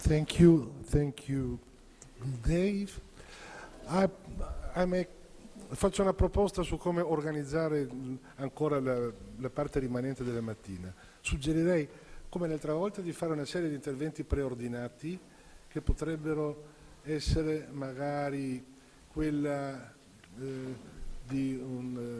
Thank you, Dave. I, faccio una proposta su come organizzare ancora la parte rimanente della mattina. Suggerirei, come l'altra volta, di fare una serie di interventi preordinati che potrebbero essere magari quella di un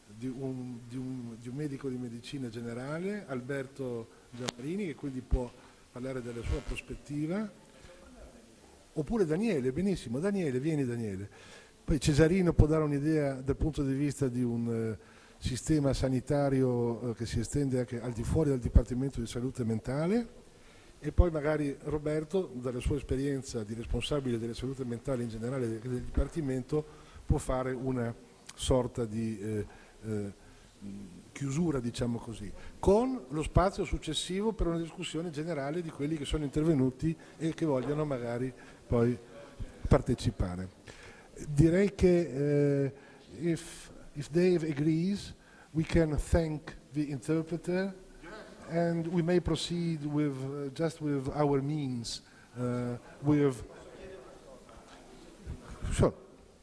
medico di medicina generale, Alberto Giammarini, che quindi può parlare della sua prospettiva, oppure Daniele, benissimo, Daniele, vieni Daniele. Poi Cesarino può dare un'idea dal punto di vista di un sistema sanitario che si estende anche al di fuori del Dipartimento di Salute Mentale, e poi magari Roberto, dalla sua esperienza di responsabile della salute mentale in generale del Dipartimento, può fare una sorta di chiusura, diciamo così, con lo spazio successivo per una discussione generale di quelli che sono intervenuti e che vogliono magari poi partecipare. Direi che if Dave agrees, we can thank the interpreter and we may proceed with just with our means, with sure.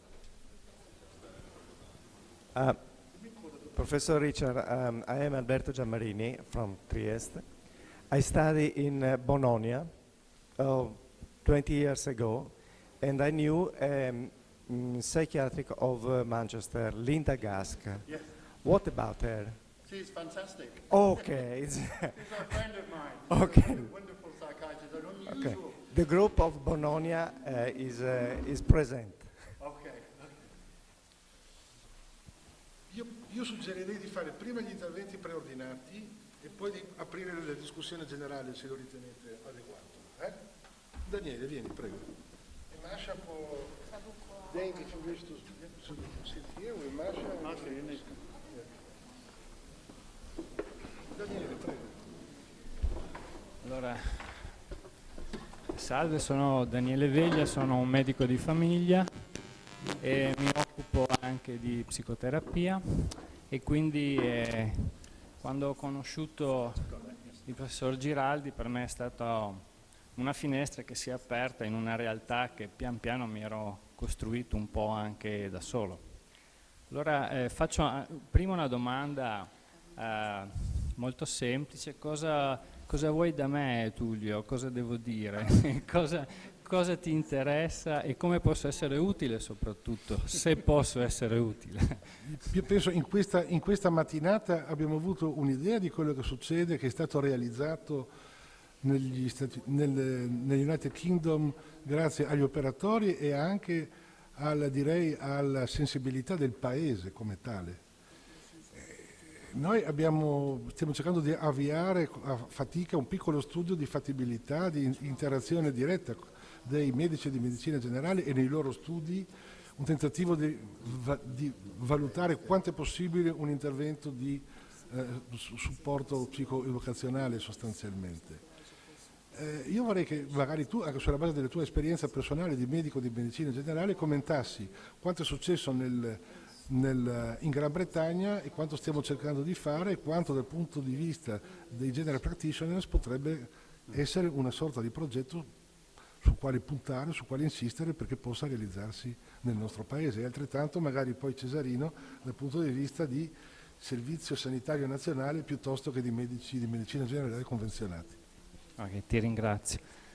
Professor Richard, I am Alberto Giammarini from Trieste. I studied in Bologna 20 years ago, and I knew psychiatric of Manchester, Linda Gask. Yes. What about her? She's fantastic. Okay. She's a friend of mine. Okay. She's a wonderful psychiatrist, an unusual. Okay. The group of Bologna is present. Okay. Io suggerirei di fare prima gli interventi preordinati e poi di aprire la discussione generale, se lo ritenete adeguato. Daniele, vieni, prego. E Masha può... Dave, if you wish to sit here with Masha. Masha, you need... Daniele, prego. Allora, salve, sono Daniele Veglia, sono un medico di famiglia e mi occupo anche di psicoterapia, e quindi quando ho conosciuto il professor Giraldi, per me è stata una finestra che si è aperta in una realtà che pian piano mi ero costruito un po' anche da solo. Allora faccio prima una domanda molto semplice: cosa vuoi da me, Tullio? Cosa devo dire? cosa ti interessa e come posso essere utile, soprattutto, se posso essere utile? Io penso in questa mattinata abbiamo avuto un'idea di quello che succede, che è stato realizzato negli United Kingdom grazie agli operatori e anche direi alla sensibilità del paese come tale. Noi stiamo cercando di avviare a fatica un piccolo studio di fattibilità, di interazione diretta dei medici di medicina generale e nei loro studi, un tentativo di valutare quanto è possibile un intervento di supporto psicoeducazionale sostanzialmente. Io vorrei che magari tu, anche sulla base della tua esperienza personale di medico di medicina generale, commentassi quanto è successo in Gran Bretagna e quanto stiamo cercando di fare, e quanto dal punto di vista dei general practitioners potrebbe essere una sorta di progetto su quale puntare, su quale insistere perché possa realizzarsi nel nostro paese, e altrettanto magari poi Cesarino dal punto di vista di servizio sanitario nazionale piuttosto che di medici di medicina generale convenzionati. Ok, ti ringrazio.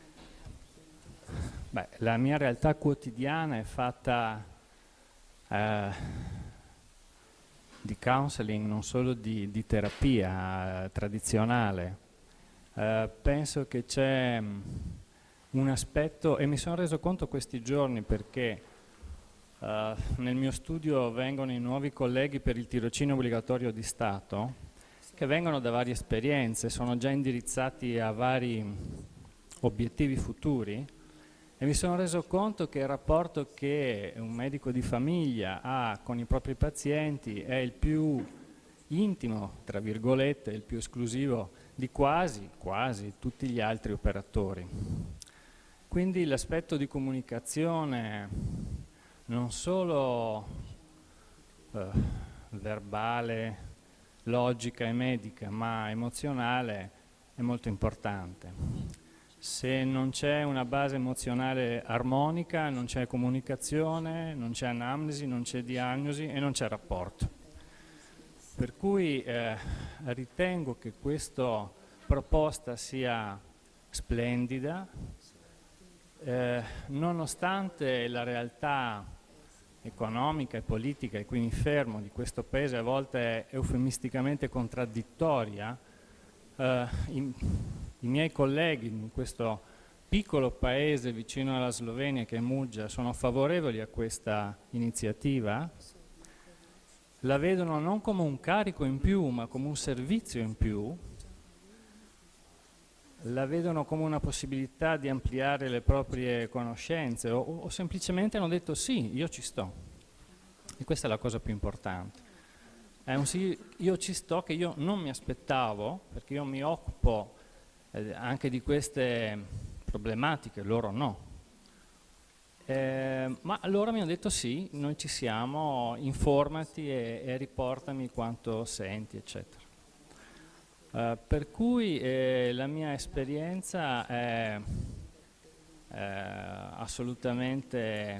Beh, la mia realtà quotidiana è fatta di counseling, non solo di terapia tradizionale. Penso che c'è un aspetto, e mi sono reso conto questi giorni perché nel mio studio vengono i nuovi colleghi per il tirocinio obbligatorio di Stato, che vengono da varie esperienze, sono già indirizzati a vari obiettivi futuri, e mi sono reso conto che il rapporto che un medico di famiglia ha con i propri pazienti è il più intimo, tra virgolette, il più esclusivo di quasi tutti gli altri operatori. Quindi l'aspetto di comunicazione, non solo verbale, logica e medica, ma emozionale, è molto importante. Se non c'è una base emozionale armonica, non c'è comunicazione, non c'è anamnesi, non c'è diagnosi e non c'è rapporto. Per cui ritengo che questa proposta sia splendida, nonostante la realtà economica e politica, e qui mi fermo, di questo paese a volte è eufemisticamente contraddittoria. I miei colleghi in questo piccolo paese vicino alla Slovenia che è Muggia sono favorevoli a questa iniziativa, la vedono non come un carico in più ma come un servizio in più, la vedono come una possibilità di ampliare le proprie conoscenze o semplicemente hanno detto sì, io ci sto. E questa è la cosa più importante. È un sì, io ci sto, che io non mi aspettavo, perché io mi occupo anche di queste problematiche, loro no. Ma loro mi hanno detto sì, noi ci siamo, informati e riportami quanto senti, eccetera. Per cui la mia esperienza è assolutamente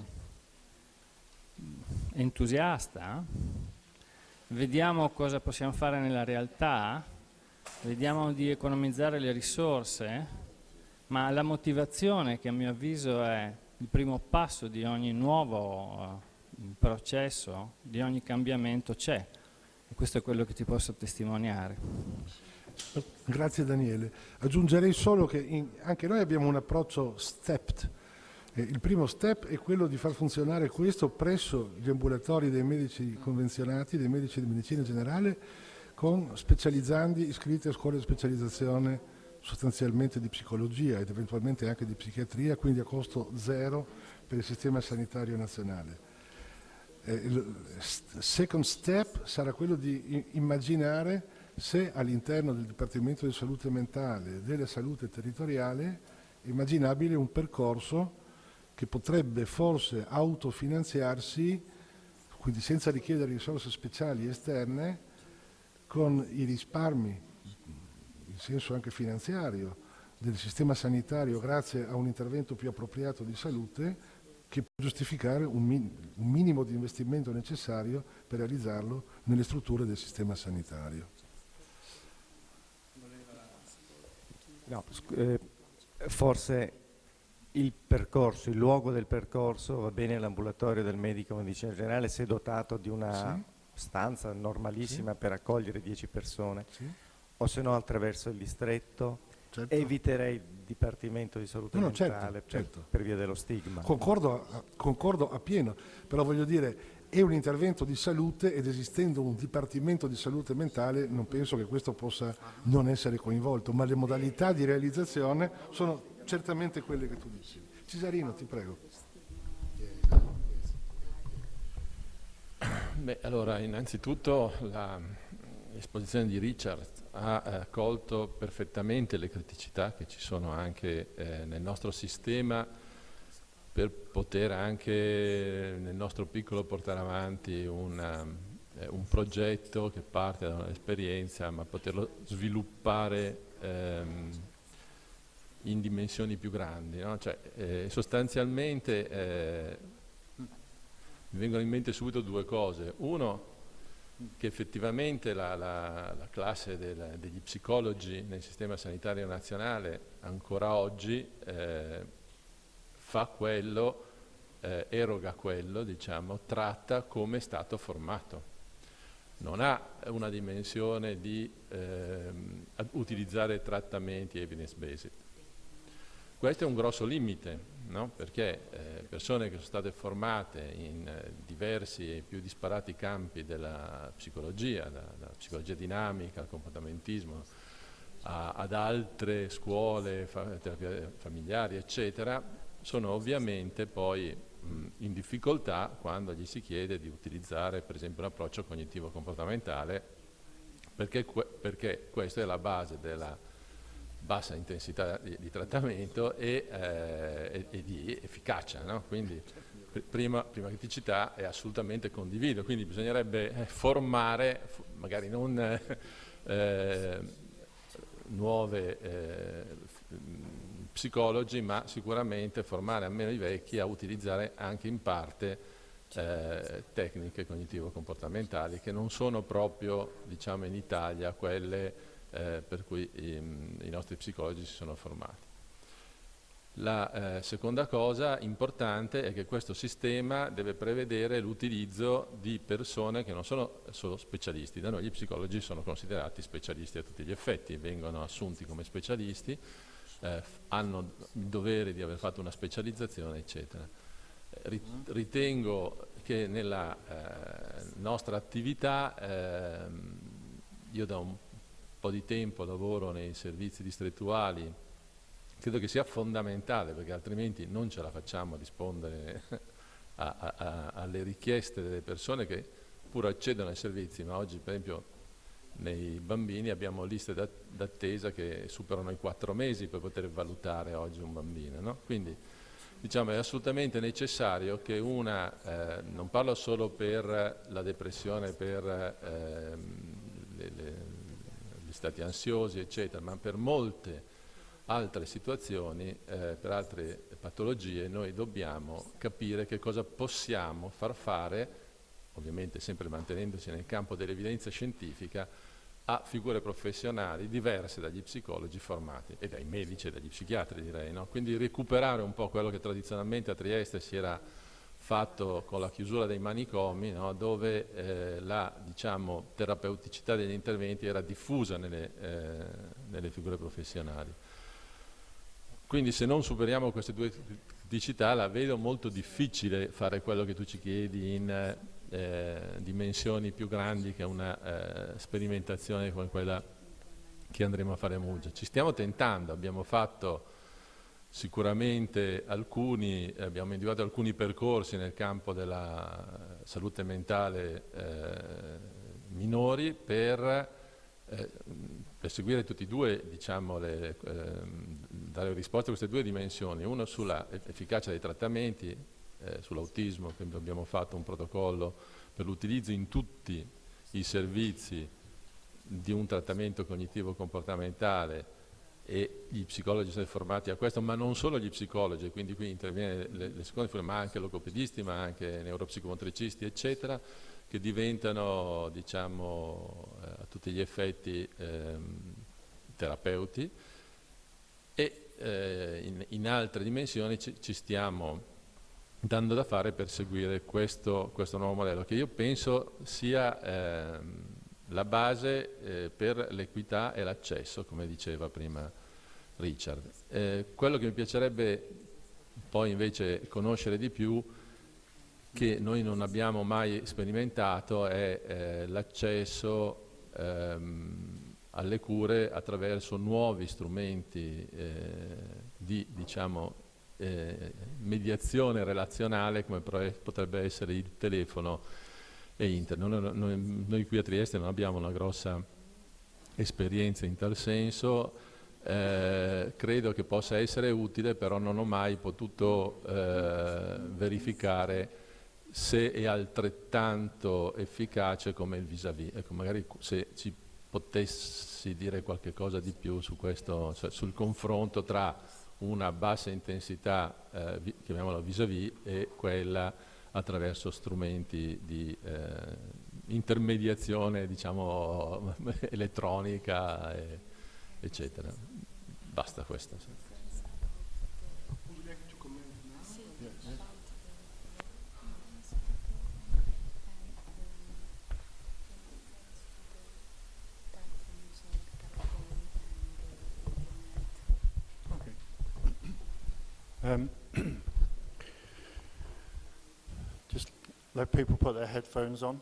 entusiasta. Vediamo cosa possiamo fare nella realtà, vediamo di economizzare le risorse, ma la motivazione, che a mio avviso è il primo passo di ogni nuovo processo, di ogni cambiamento, c'è. E questo è quello che ti posso testimoniare. Grazie Daniele. Aggiungerei solo che anche noi abbiamo un approccio stepped. Il primo step è quello di far funzionare questo presso gli ambulatori dei medici convenzionati, dei medici di medicina generale, con specializzandi iscritti a scuole di specializzazione sostanzialmente di psicologia ed eventualmente anche di psichiatria, quindi a costo zero per il sistema sanitario nazionale. Il second step sarà quello di immaginare se all'interno del Dipartimento di Salute Mentale e della Salute Territoriale è immaginabile un percorso che potrebbe forse autofinanziarsi, quindi senza richiedere risorse speciali esterne, con i risparmi, in senso anche finanziario, del sistema sanitario grazie a un intervento più appropriato di salute, che può giustificare un minimo di investimento necessario per realizzarlo nelle strutture del sistema sanitario. No, forse il percorso, il luogo del percorso va bene l'ambulatorio del medico medicina generale se dotato di una stanza normalissima per accogliere 10 persone, o se no attraverso il distretto. Eviterei il Dipartimento di Salute Mentale per via dello stigma. Concordo appieno, però voglio dire, è un intervento di salute ed esistendo un Dipartimento di Salute Mentale non penso che questo possa non essere coinvolto, ma le modalità di realizzazione sono certamente quelle che tu dici. Cesarino, ti prego. Beh, allora, innanzitutto l'esposizione di Richard ha colto perfettamente le criticità che ci sono anche nel nostro sistema per poter anche nel nostro piccolo portare avanti un progetto che parte da un'esperienza, ma poterlo sviluppare in dimensioni più grandi, no? Cioè, sostanzialmente mi vengono in mente subito due cose. Uno, che effettivamente la classe degli psicologi nel sistema sanitario nazionale ancora oggi fa quello, eroga quello, diciamo, tratta come è stato formato. Non ha una dimensione di utilizzare trattamenti evidence-based. Questo è un grosso limite, no? Perché persone che sono state formate in diversi e più disparati campi della psicologia, dalla psicologia dinamica al comportamentismo, ad altre scuole terapie familiari, eccetera, sono ovviamente poi in difficoltà quando gli si chiede di utilizzare per esempio un approccio cognitivo-comportamentale, perché questa è la base della bassa intensità di trattamento e di efficacia, no? Quindi prima criticità è assolutamente condiviso, quindi bisognerebbe formare, magari non nuove psicologi, ma sicuramente formare almeno i vecchi a utilizzare anche in parte tecniche cognitivo-comportamentali che non sono proprio, diciamo, in Italia quelle per cui i nostri psicologi si sono formati. La seconda cosa importante è che questo sistema deve prevedere l'utilizzo di persone che non sono solo specialisti. Da noi gli psicologi sono considerati specialisti a tutti gli effetti, vengono assunti come specialisti, hanno il dovere di aver fatto una specializzazione, eccetera. Ritengo che nella nostra attività, io da un po' di tempo lavoro nei servizi distrettuali, credo che sia fondamentale, perché altrimenti non ce la facciamo a rispondere alle richieste delle persone che pur accedono ai servizi, ma oggi per esempio nei bambini abbiamo liste d'attesa che superano i 4 mesi per poter valutare oggi un bambino, no? Quindi diciamo è assolutamente necessario che non parlo solo per la depressione, per gli stati ansiosi, eccetera, ma per molte altre situazioni, per altre patologie, noi dobbiamo capire che cosa possiamo far fare, ovviamente sempre mantenendoci nel campo dell'evidenza scientifica, a figure professionali diverse dagli psicologi formati e dai medici e dagli psichiatri, direi, no? Quindi recuperare un po' quello che tradizionalmente a Trieste si era fatto con la chiusura dei manicomi, no? Dove la, diciamo, terapeuticità degli interventi era diffusa nelle figure professionali. Quindi se non superiamo queste due criticità la vedo molto difficile fare quello che tu ci chiedi in dimensioni più grandi che una sperimentazione come quella che andremo a fare a Muggia. Ci stiamo tentando, abbiamo fatto sicuramente abbiamo individuato alcuni percorsi nel campo della salute mentale minori per seguire tutti e due, diciamo, dare risposta a queste due dimensioni, uno sulla efficacia dei trattamenti, sull'autismo, che abbiamo fatto un protocollo per l'utilizzo in tutti i servizi di un trattamento cognitivo-comportamentale e gli psicologi sono formati a questo, ma non solo gli psicologi, quindi qui interviene le seconde forme, ma anche logopedisti, ma anche neuropsicomotricisti, eccetera, che diventano, diciamo, a tutti gli effetti terapeuti e in altre dimensioni ci stiamo dando da fare per seguire questo nuovo modello, che io penso sia la base per l'equità e l'accesso, come diceva prima Richard. Quello che mi piacerebbe poi invece conoscere di più, che noi non abbiamo mai sperimentato, è l'accesso alle cure attraverso nuovi strumenti di, diciamo, mediazione relazionale, come potrebbe essere il telefono e internet. Noi qui a Trieste non abbiamo una grossa esperienza in tal senso, credo che possa essere utile, però non ho mai potuto verificare se è altrettanto efficace come il vis-à-vis. Ecco, magari se ci potessi dire qualche cosa di più su questo, cioè sul confronto tra una bassa intensità, chiamiamola vis-à-vis, e quella attraverso strumenti di intermediazione, diciamo, elettronica, eccetera. Basta questo. Just let people put their headphones on.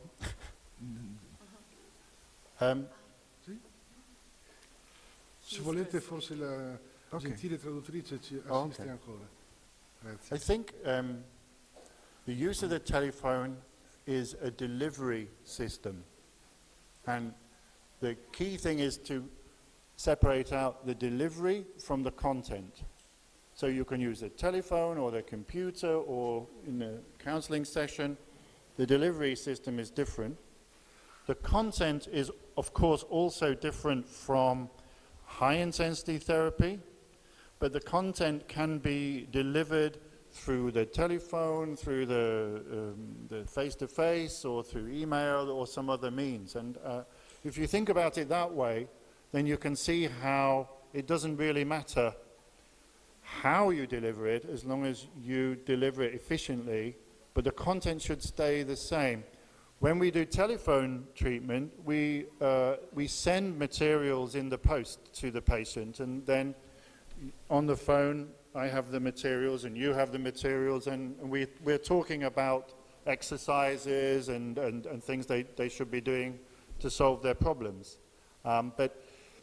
Se volete forse la gentile traduttrice ci assiste ancora. Grazie. I think the use of the telephone is a delivery system, and the key thing is to separate out the delivery from the content. So you can use the telephone or the computer or in a counseling session. The delivery system is different. The content is, of course, also different from high-intensity therapy, but the content can be delivered through the telephone, through the face-to-face, or through email, or some other means. And if you think about it that way, then you can see how it doesn't really matter how you deliver it, as long as you deliver it efficiently, but the content should stay the same. When we do telephone treatment, we send materials in the post to the patient, and then on the phone I have the materials and you have the materials, and we're talking about exercises and things they should be doing to solve their problems. But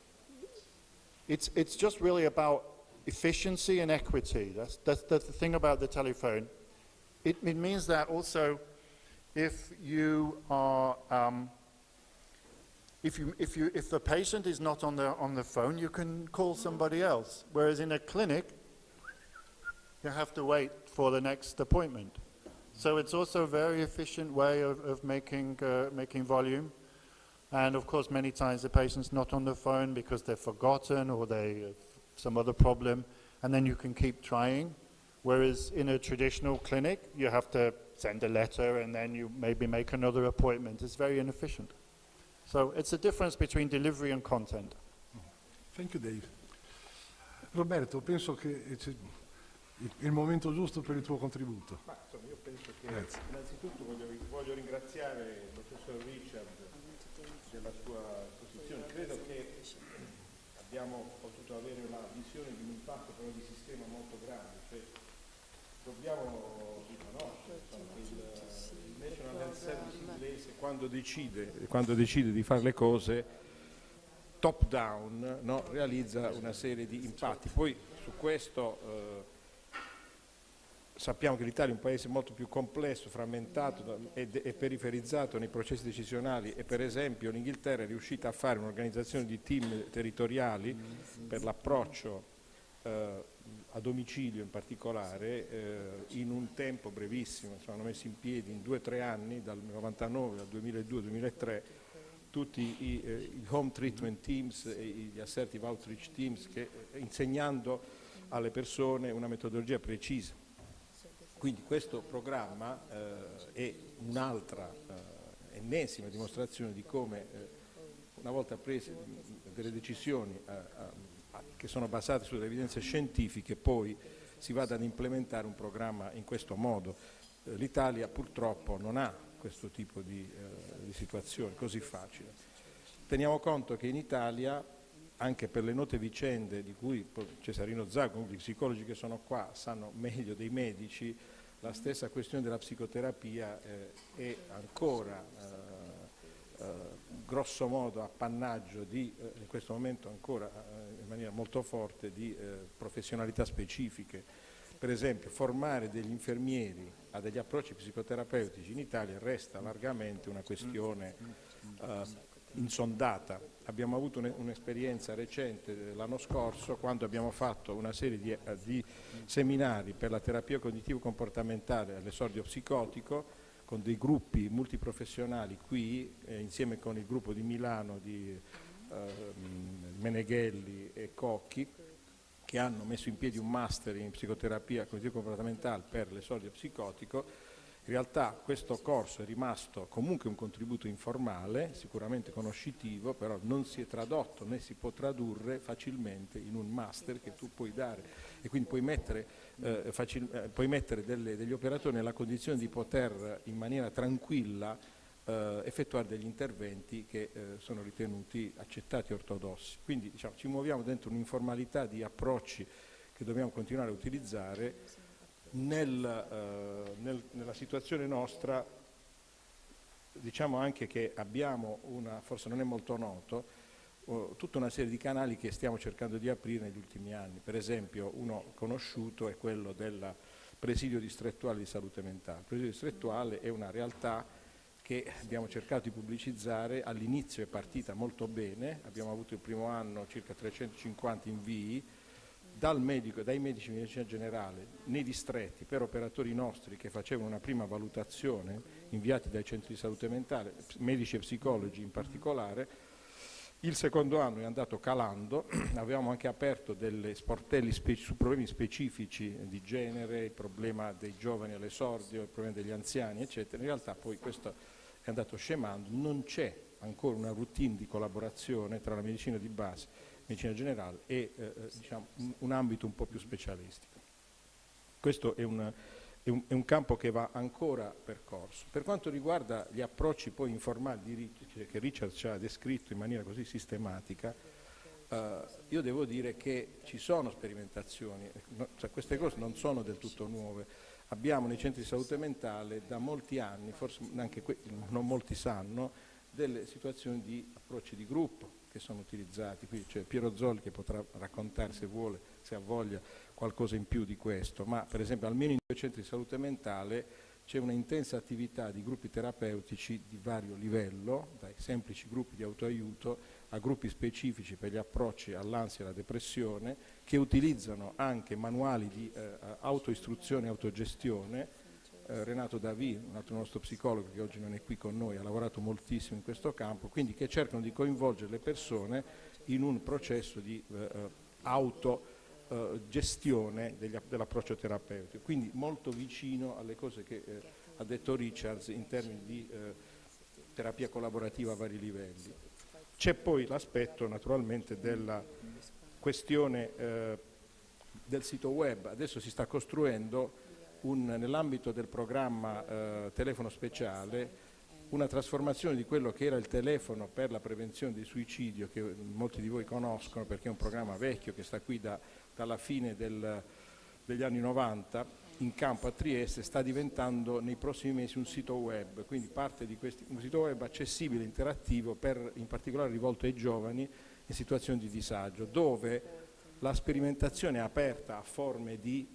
it's just really about efficiency and equity. That's the thing about the telephone. It means that also if you are if the patient is not on the phone, you can call somebody else. Whereas in a clinic, you have to wait for the next appointment. So it's also a very efficient way of making volume. And of course, many times the patient's not on the phone because they're forgotten or they have some other problem, and then you can keep trying. Whereas in a traditional clinic, you have to send a letter and then you maybe make another appointment. It's very inefficient. So it's a difference between delivery and content. Thank you, Dave. Roberto, penso che è il momento giusto per il tuo contributo. Ma, insomma, io penso che innanzitutto voglio ringraziare il professor Richard della sua posizione. Credo che abbiamo potuto avere una visione di un impatto però di sistema molto grande. Cioè, dobbiamo riconoscere che il National Health Service inglese quando decide di fare le cose top down, no, realizza una serie di impatti. Poi su questo sappiamo che l'Italia è un paese molto più complesso, frammentato e periferizzato nei processi decisionali, e per esempio l'Inghilterra è riuscita a fare un'organizzazione di team territoriali per l'approccio a domicilio in particolare in un tempo brevissimo. Hanno messo in piedi in 2 o 3 anni, dal 99 al 2002-2003, tutti i home treatment teams e gli assertive outreach teams, insegnando alle persone una metodologia precisa. Quindi questo programma è un'altra ennesima dimostrazione di come una volta prese delle decisioni che sono basate sulle evidenze scientifiche, poi si vada ad implementare un programma in questo modo. L'Italia purtroppo non ha questo tipo di situazione così facile. Teniamo conto che in Italia, anche per le note vicende di cui Cesarino Zago, gli psicologi che sono qua sanno meglio dei medici, la stessa questione della psicoterapia è ancora grosso modo appannaggio di, in questo momento ancora in maniera molto forte, di professionalità specifiche. Per esempio, formare degli infermieri a degli approcci psicoterapeutici in Italia resta largamente una questione insondata. Abbiamo avuto un'esperienza recente l'anno scorso, quando abbiamo fatto una serie di seminari per la terapia cognitivo-comportamentale all'esordio psicotico con dei gruppi multiprofessionali qui, insieme con il gruppo di Milano di Meneghelli e Cocchi, che hanno messo in piedi un master in psicoterapia cognitivo-comportamentale per l'esordio psicotico. In realtà questo corso è rimasto comunque un contributo informale, sicuramente conoscitivo, però non si è tradotto né si può tradurre facilmente in un master che tu puoi dare, e quindi puoi mettere degli operatori nella condizione di poter in maniera tranquilla effettuare degli interventi che sono ritenuti accettati e ortodossi. Quindi diciamo, ci muoviamo dentro un'informalità di approcci che dobbiamo continuare a utilizzare. Nella situazione nostra diciamo anche che abbiamo forse non è molto noto, tutta una serie di canali che stiamo cercando di aprire negli ultimi anni. Per esempio uno conosciuto è quello del presidio distrettuale di salute mentale. Il presidio distrettuale è una realtà che abbiamo cercato di pubblicizzare. All'inizio è partita molto bene, abbiamo avuto il primo anno circa 350 invii dai medici di medicina generale nei distretti per operatori nostri che facevano una prima valutazione, inviati dai centri di salute mentale, medici e psicologi in particolare, Il secondo anno è andato calando, avevamo anche aperto delle sportelli su problemi specifici di genere, il problema dei giovani all'esordio, il problema degli anziani, eccetera. In realtà poi questo è andato scemando, non c'è ancora una routine di collaborazione tra la medicina di base, medicina generale e diciamo, un ambito un po' più specialistico. Questo è un campo che va ancora percorso. Per quanto riguarda gli approcci poi informali che Richard ci ha descritto in maniera così sistematica, io devo dire che ci sono sperimentazioni, cioè queste cose non sono del tutto nuove. Abbiamo nei centri di salute mentale da molti anni, forse anche non molti sanno, delle situazioni di approcci di gruppo che sono utilizzati. Qui c'è Piero Zolli che potrà raccontare, se vuole, se ha voglia, qualcosa in più di questo, ma per esempio almeno in 2 centri di salute mentale c'è una intensa attività di gruppi terapeutici di vario livello, dai semplici gruppi di autoaiuto a gruppi specifici per gli approcci all'ansia e alla depressione, che utilizzano anche manuali di autoistruzione e autogestione. Renato Davì, un altro nostro psicologo che oggi non è qui con noi, ha lavorato moltissimo in questo campo, quindi che cercano di coinvolgere le persone in un processo di autogestione dell'approccio terapeutico, quindi molto vicino alle cose che ha detto Richards in termini di terapia collaborativa a vari livelli. C'è poi l'aspetto naturalmente della questione del sito web. Adesso si sta costruendo nell'ambito del programma telefono speciale una trasformazione di quello che era il telefono per la prevenzione del suicidio, che molti di voi conoscono perché è un programma vecchio che sta qui dalla fine degli anni 90 in campo a Trieste, sta diventando nei prossimi mesi un sito web, quindi parte di un sito web accessibile, interattivo, in particolare rivolto ai giovani in situazioni di disagio, dove la sperimentazione è aperta a forme di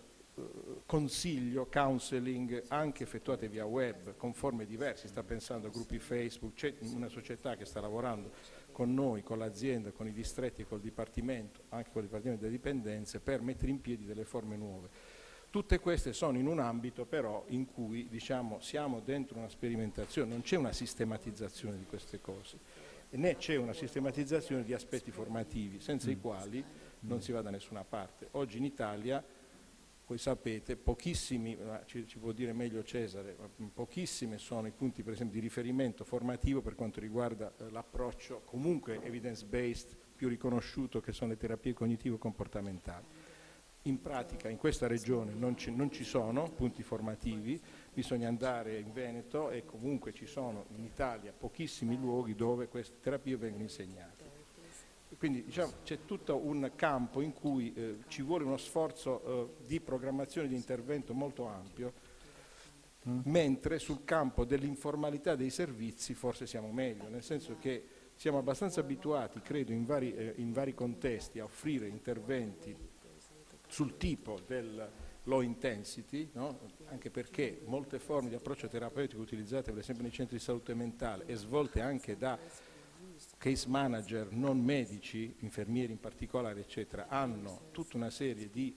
consiglio, counseling, anche effettuate via web, con forme diverse. Sta pensando a gruppi Facebook, c'è una società che sta lavorando con noi, con l'azienda, con i distretti e col Dipartimento, anche con il Dipartimento delle Dipendenze, per mettere in piedi delle forme nuove. Tutte queste sono in un ambito però in cui diciamo, siamo dentro una sperimentazione, non c'è una sistematizzazione di queste cose, né c'è una sistematizzazione di aspetti formativi, senza i quali non si va da nessuna parte. Oggi in Italia, voi sapete, pochissimi, ci può dire meglio Cesare, pochissimi sono i punti per esempio di riferimento formativo per quanto riguarda l'approccio comunque evidence-based più riconosciuto, che sono le terapie cognitivo-comportamentali. In pratica in questa regione non ci sono punti formativi, bisogna andare in Veneto e comunque ci sono in Italia pochissimi luoghi dove queste terapie vengono insegnate. Quindi diciamo, c'è tutto un campo in cui ci vuole uno sforzo di programmazione di intervento molto ampio, mentre sul campo dell'informalità dei servizi forse siamo meglio, nel senso che siamo abbastanza abituati, credo, in vari contesti a offrire interventi sul tipo del low intensity, no? Anche perché molte forme di approccio terapeutico utilizzate per esempio nei centri di salute mentale e svolte anche da case manager non medici, infermieri in particolare, eccetera, hanno tutta una serie di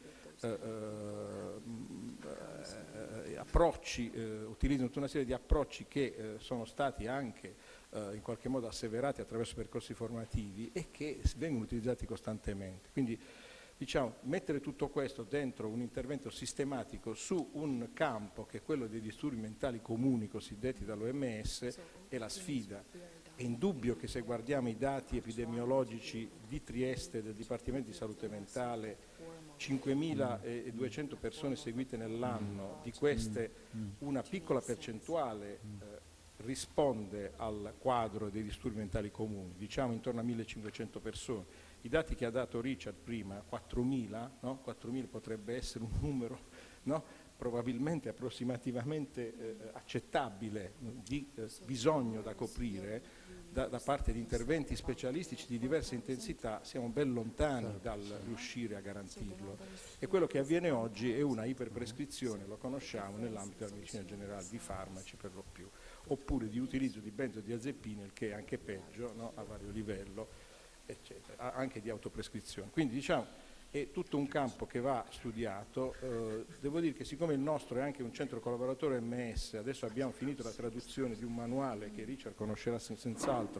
approcci, utilizzano tutta una serie di approcci che sono stati anche in qualche modo asseverati attraverso percorsi formativi e che vengono utilizzati costantemente. Quindi diciamo, mettere tutto questo dentro un intervento sistematico su un campo che è quello dei disturbi mentali comuni cosiddetti dall'OMS è la sfida. È indubbio che se guardiamo i dati epidemiologici di Trieste del Dipartimento di Salute Mentale, 5.200 persone seguite nell'anno, di queste una piccola percentuale risponde al quadro dei disturbi mentali comuni, diciamo intorno a 1.500 persone. I dati che ha dato Richard prima, 4.000, no? 4.000 potrebbe essere un numero, no? Probabilmente approssimativamente accettabile di bisogno da coprire da parte di interventi specialistici di diversa intensità, siamo ben lontani dal riuscire a garantirlo. E quello che avviene oggi è una iperprescrizione, lo conosciamo, nell'ambito della medicina generale, di farmaci per lo più, oppure di utilizzo di benzodiazepine, il che è anche peggio, no? A vario livello, eccetera, anche di autoprescrizione. Quindi diciamo è tutto un campo che va studiato. Devo dire che siccome il nostro è anche un centro collaboratore MS, adesso abbiamo finito la traduzione di un manuale che Richard conoscerà senz'altro,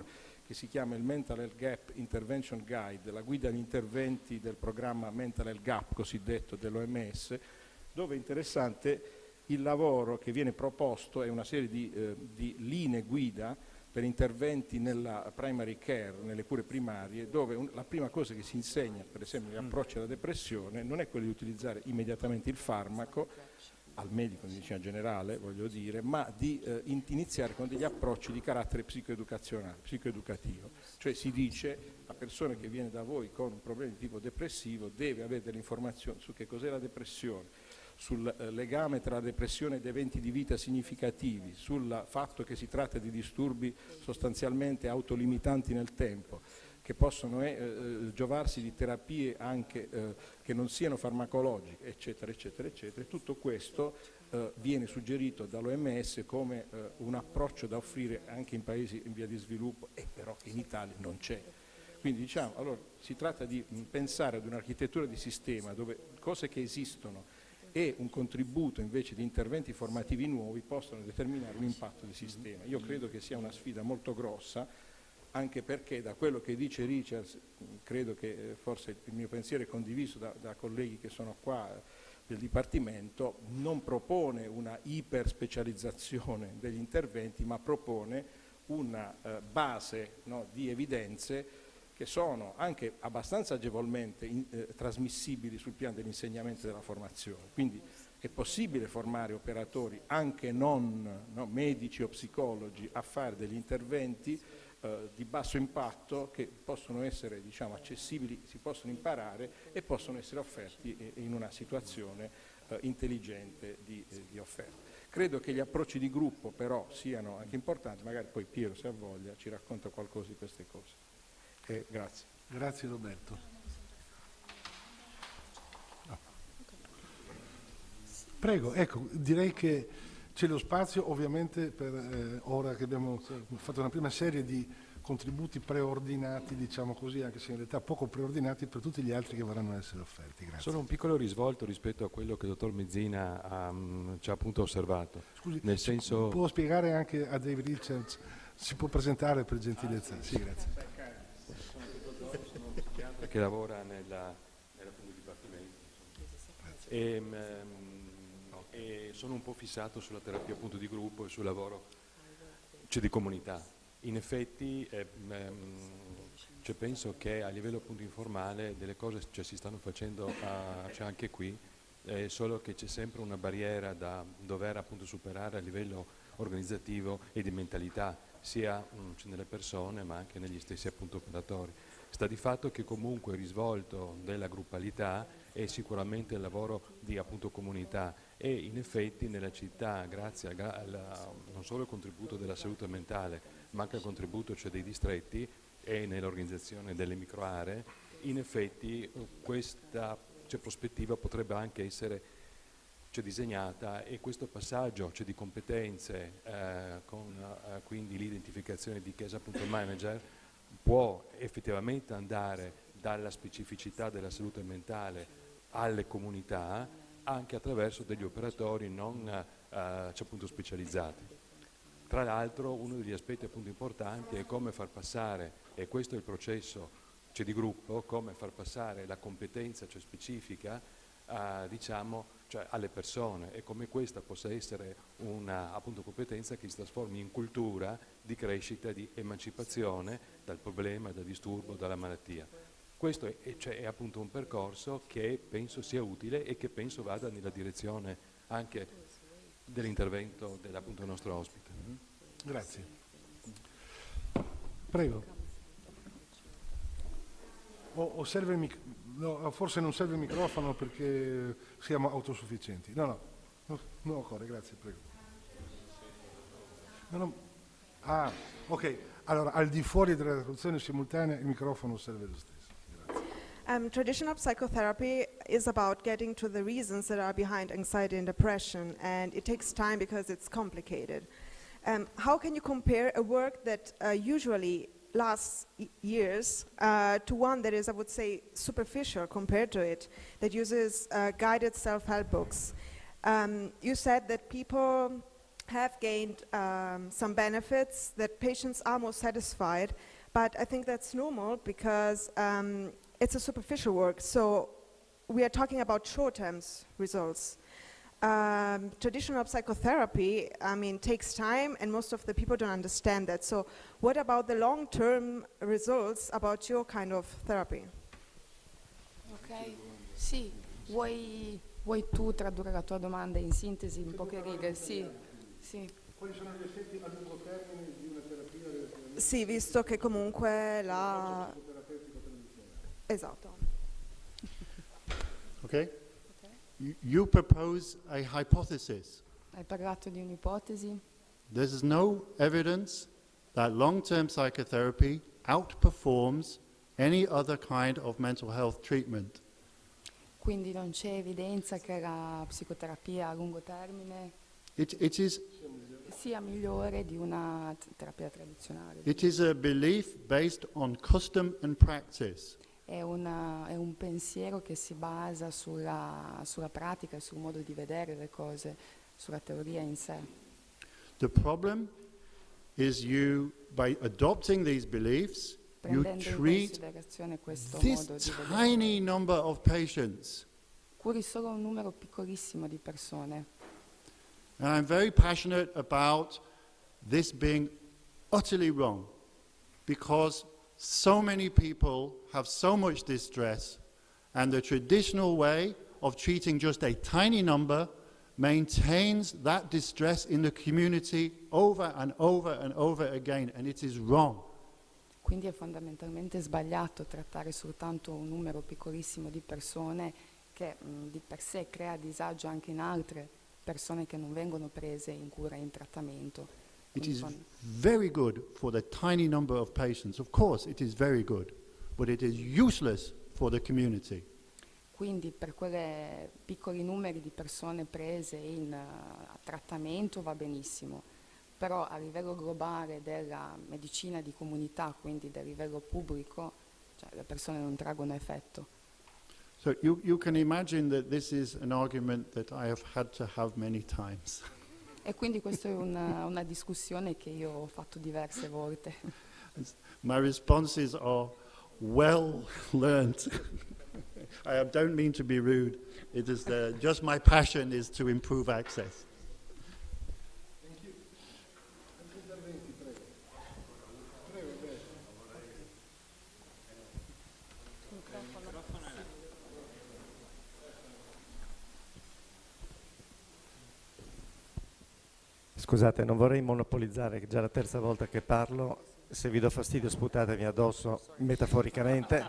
che si chiama il Mental Health Gap Intervention Guide, la guida agli interventi del programma Mental Health Gap cosiddetto dell'OMS, dove è interessante il lavoro che viene proposto, è una serie di linee guida per interventi nella primary care, nelle cure primarie, dove la prima cosa che si insegna, per esempio negli approcci alla depressione, non è quello di utilizzare immediatamente il farmaco, al medico di medicina generale, voglio dire, ma di iniziare con degli approcci di carattere psicoeducazionale, psicoeducativo. Cioè si dice, la persona che viene da voi con un problema di tipo depressivo deve avere delle informazioni su che cos'è la depressione, sul legame tra la depressione ed eventi di vita significativi, sul fatto che si tratta di disturbi sostanzialmente autolimitanti nel tempo, che possono giovarsi di terapie anche che non siano farmacologiche, eccetera, eccetera, eccetera. Tutto questo viene suggerito dall'OMS come un approccio da offrire anche in paesi in via di sviluppo, e però in Italia non c'è. Quindi diciamo, allora, si tratta di pensare ad un'architettura di sistema dove cose che esistono e un contributo invece di interventi formativi nuovi possono determinare un impatto di sistema. Io credo che sia una sfida molto grossa, anche perché da quello che dice Richards, credo che forse il mio pensiero è condiviso da colleghi che sono qua del Dipartimento, non propone una iperspecializzazione degli interventi, ma propone una base, no, di evidenze che sono anche abbastanza agevolmente trasmissibili sul piano dell'insegnamento e della formazione. Quindi è possibile formare operatori, anche non medici o psicologi, a fare degli interventi di basso impatto che possono essere, diciamo, accessibili, si possono imparare e possono essere offerti in una situazione intelligente di offerta. Credo che gli approcci di gruppo però siano anche importanti, magari poi Piero, se ha voglia, ci racconta qualcosa di queste cose. Grazie. Grazie Roberto. Prego, ecco, direi che c'è lo spazio ovviamente per ora che abbiamo fatto una prima serie di contributi preordinati, diciamo così, anche se in realtà poco preordinati, per tutti gli altri che vorranno essere offerti. Grazie. Solo un piccolo risvolto rispetto a quello che il dottor Mezzina ci ha appunto osservato. Scusi, nel senso... può spiegare anche a David Richards, si può presentare per gentilezza? Sì, grazie. Che lavora nell'appunto dipartimento e sono un po' fissato sulla terapia appunto di gruppo e sul lavoro di comunità. In effetti penso che a livello appunto informale delle cose si stanno facendo anche qui, solo che c'è sempre una barriera da dover appunto superare a livello organizzativo e di mentalità, sia nelle persone ma anche negli stessi appunto operatori. Sta di fatto che comunque il risvolto della gruppalità è sicuramente il lavoro di appunto comunità, e in effetti nella città, grazie non solo al contributo della salute mentale ma anche al contributo dei distretti e nell'organizzazione delle microaree, in effetti questa prospettiva potrebbe anche essere disegnata, e questo passaggio di competenze con quindi l'identificazione di chi è appunto manager può effettivamente andare dalla specificità della salute mentale alle comunità, anche attraverso degli operatori non appunto specializzati. Tra l'altro uno degli aspetti appunto importanti è come far passare, e questo è il processo di gruppo, come far passare la competenza specifica diciamo, alle persone, e come questa possa essere una appunto competenza che si trasformi in cultura di crescita, di emancipazione dal problema, dal disturbo, dalla malattia. Questo è appunto un percorso che penso sia utile e che penso vada nella direzione anche dell'intervento del nostro ospite. Grazie. Prego. O serve no, forse non serve il microfono perché siamo autosufficienti. No, occorre, grazie, prego. Ah, ok. Allora, al di fuori della traduzione simultanea il microfono serve lo stesso. Traditional psychotherapy is about getting to the reasons that are behind anxiety and depression, and it takes time because it's complicated. How can you compare a work that usually lasts years to one that is, I would say, superficial compared to it, that uses guided self-help books? You said that people have gained some benefits, that patients are more satisfied, But I think that's normal because it's a superficial work. So we are talking about short-term results. Traditional psychotherapy, I mean, takes time, and most of the people don't understand that. So what about the long-term results about your kind of therapy? Ok, sì, vuoi tu tradurre la tua domanda in sintesi, in poche righe? Sì, sì. Quali sono gli effetti a lungo termine di una terapia? Sì, visto che comunque la... Esatto. Okay? You propose a hypothesis. Hai parlato di un'ipotesi. There is no evidence that long-term psychotherapy outperforms any other kind of mental health treatment. Quindi non c'è evidenza che la psicoterapia a lungo termine It is sia migliore di una terapia tradizionale. It is a belief based on custom and practice. È un pensiero che si basa sulla pratica, sul modo di vedere le cose, sulla teoria in sé. The problem is by adopting these beliefs, you Prendendo in treat considerazione questo this modo di vedere, tiny number of patients. curi solo un numero piccolissimo di persone. And I'm very passionate about this being utterly wrong, because so many people have so much distress, and the traditional way of treating just a tiny number maintains that distress in the community over and over and over again, and it is wrong. Quindi è fondamentalmente sbagliato trattare soltanto un numero piccolissimo di persone che di per sé crea disagio anche in altre persone che non vengono prese in cura e in trattamento. It is very good for the tiny number of patients. Of course, it is very good, but it is useless for the community. Quindi per quei piccoli numeri di persone prese in trattamento va benissimo, però a livello globale della medicina di comunità, quindi del livello pubblico, cioè le persone non traggono effetto. So you can imagine that this is an argument that I have had to have many times. E quindi questa è una discussione che io ho fatto diverse volte. My responses are well learnt. I don't mean to be rude. It is just my passion is to improve access. Scusate, non vorrei monopolizzare, che è già la terza volta che parlo. Se vi do fastidio sputatemi addosso metaforicamente.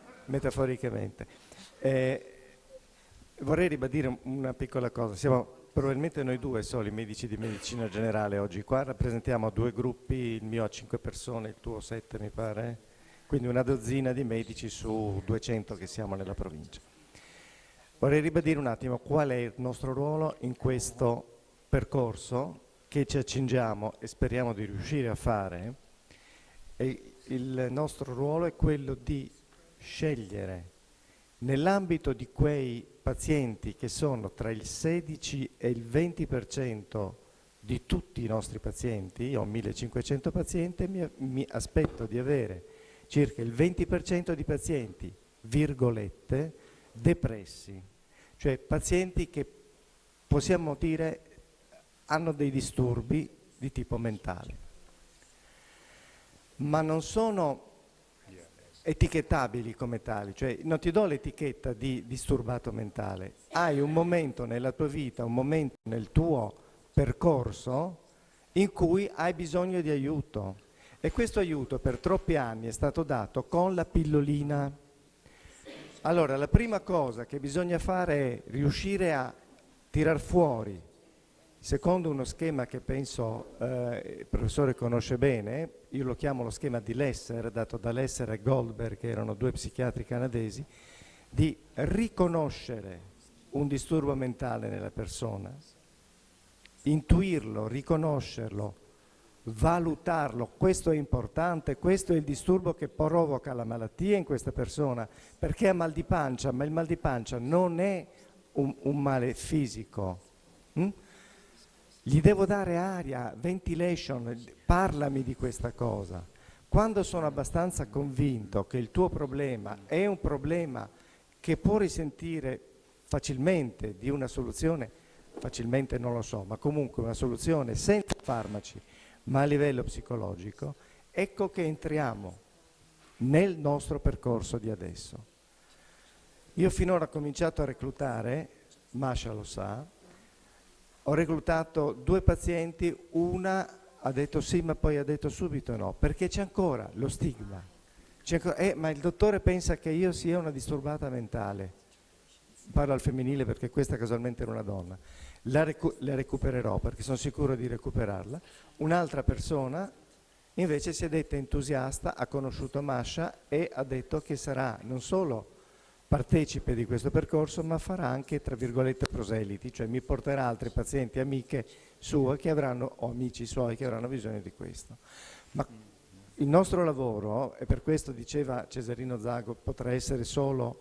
Vorrei ribadire una piccola cosa. Siamo probabilmente noi due soli medici di medicina generale oggi qua. Rappresentiamo due gruppi, il mio ha 5 persone, il tuo 7 mi pare. Quindi una dozzina di medici su 200 che siamo nella provincia. Vorrei ribadire un attimo qual è il nostro ruolo in questo percorso che ci accingiamo e speriamo di riuscire a fare. E il nostro ruolo è quello di scegliere nell'ambito di quei pazienti che sono tra il 16 e il 20% di tutti i nostri pazienti. Io ho 1500 pazienti e mi aspetto di avere circa il 20% di pazienti, virgolette, depressi, cioè pazienti che possiamo dire hanno dei disturbi di tipo mentale, ma non sono etichettabili come tali, cioè non ti do l'etichetta di disturbato mentale, hai un momento nella tua vita, un momento nel tuo percorso in cui hai bisogno di aiuto e questo aiuto per troppi anni è stato dato con la pillolina. Allora la prima cosa che bisogna fare è riuscire a tirar fuori, secondo uno schema che penso il professore conosce bene, io lo chiamo lo schema di Lesser, dato da Lesser e Goldberg, che erano due psichiatri canadesi, di riconoscere un disturbo mentale nella persona, intuirlo, riconoscerlo, valutarlo, questo è importante, questo è il disturbo che provoca la malattia in questa persona, perché ha mal di pancia, ma il mal di pancia non è un male fisico. Gli devo dare aria, ventilation, parlami di questa cosa. Quando sono abbastanza convinto che il tuo problema è un problema che può risentire facilmente di una soluzione, facilmente non lo so, ma comunque una soluzione senza farmaci, ma a livello psicologico, ecco che entriamo nel nostro percorso di adesso. Io finora ho cominciato a reclutare, Masha lo sa, ho reclutato 2 pazienti, una ha detto sì ma poi ha detto subito no, perché c'è ancora lo stigma. Ma il dottore pensa che io sia una disturbata mentale. Parlo al femminile perché questa casualmente era una donna. La recupererò perché sono sicuro di recuperarla. Un'altra persona invece si è detta entusiasta, ha conosciuto Masha e ha detto che sarà non solo partecipe di questo percorso, ma farà anche, tra virgolette, proseliti, cioè mi porterà altri pazienti, amiche sue che avranno, o amici suoi che avranno bisogno di questo. Ma il nostro lavoro, e per questo diceva Cesarino Zago, potrà essere solo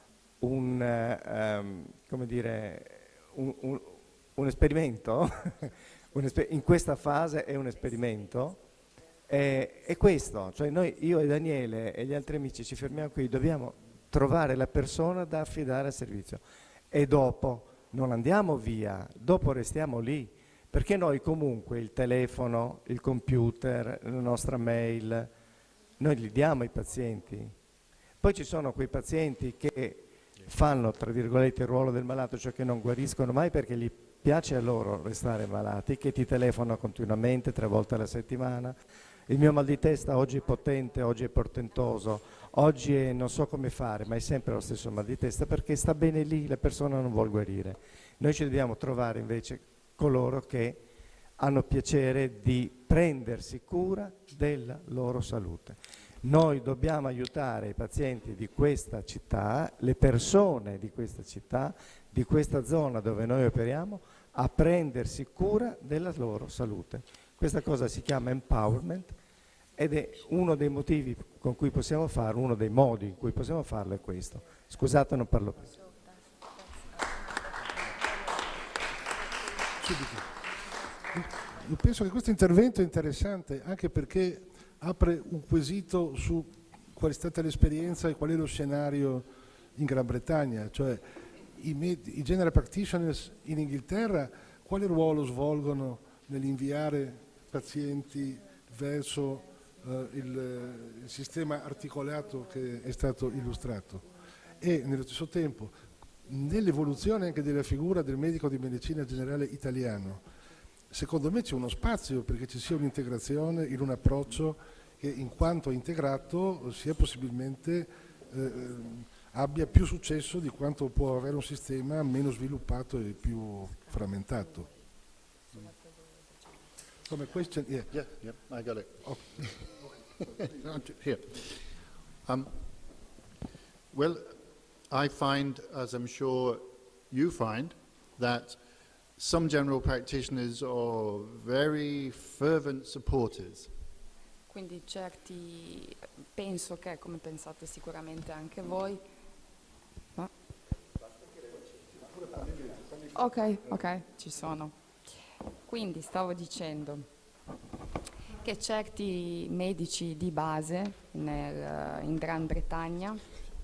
come dire, un esperimento, in questa fase è un esperimento, è questo, cioè io e Daniele e gli altri amici ci fermiamo qui, dobbiamo trovare la persona da affidare al servizio e dopo non andiamo via, dopo restiamo lì, perché noi comunque il telefono, il computer, la nostra mail, noi li diamo ai pazienti. Poi ci sono quei pazienti che fanno, tra virgolette, il ruolo del malato, cioè che non guariscono mai perché gli piace a loro restare malati, che ti telefonano continuamente 3 volte alla settimana. Il mio mal di testa oggi è potente, oggi è portentoso, oggi è non so come fare, ma è sempre lo stesso mal di testa perché sta bene lì, la persona non vuol guarire. Noi ci dobbiamo trovare invece coloro che hanno piacere di prendersi cura della loro salute. Noi dobbiamo aiutare i pazienti di questa città, le persone di questa città, di questa zona dove noi operiamo, a prendersi cura della loro salute. Questa cosa si chiama empowerment ed è uno dei motivi con cui possiamo farlo, uno dei modi in cui possiamo farlo è questo. Scusate, non parlo più. Io penso che questo intervento è interessante anche perché apre un quesito su qual è stata l'esperienza e qual è lo scenario in Gran Bretagna, cioè i general practitioners in Inghilterra quale ruolo svolgono nell'inviare pazienti verso il sistema articolato che è stato illustrato e nello stesso tempo nell'evoluzione anche della figura del medico di medicina generale italiano. Secondo me c'è uno spazio perché ci sia un'integrazione in un approccio che in quanto integrato sia possibilmente abbia più successo di quanto può avere un sistema meno sviluppato e più frammentato. Come question? Yeah, I got it. Okay. Here. Well, I find, as I'm sure you find, that some general practitioners are very fervent supporters. Quindi penso che, come pensate sicuramente anche voi, no? Ok, ci sono. Quindi stavo dicendo che certi medici di base in Gran Bretagna.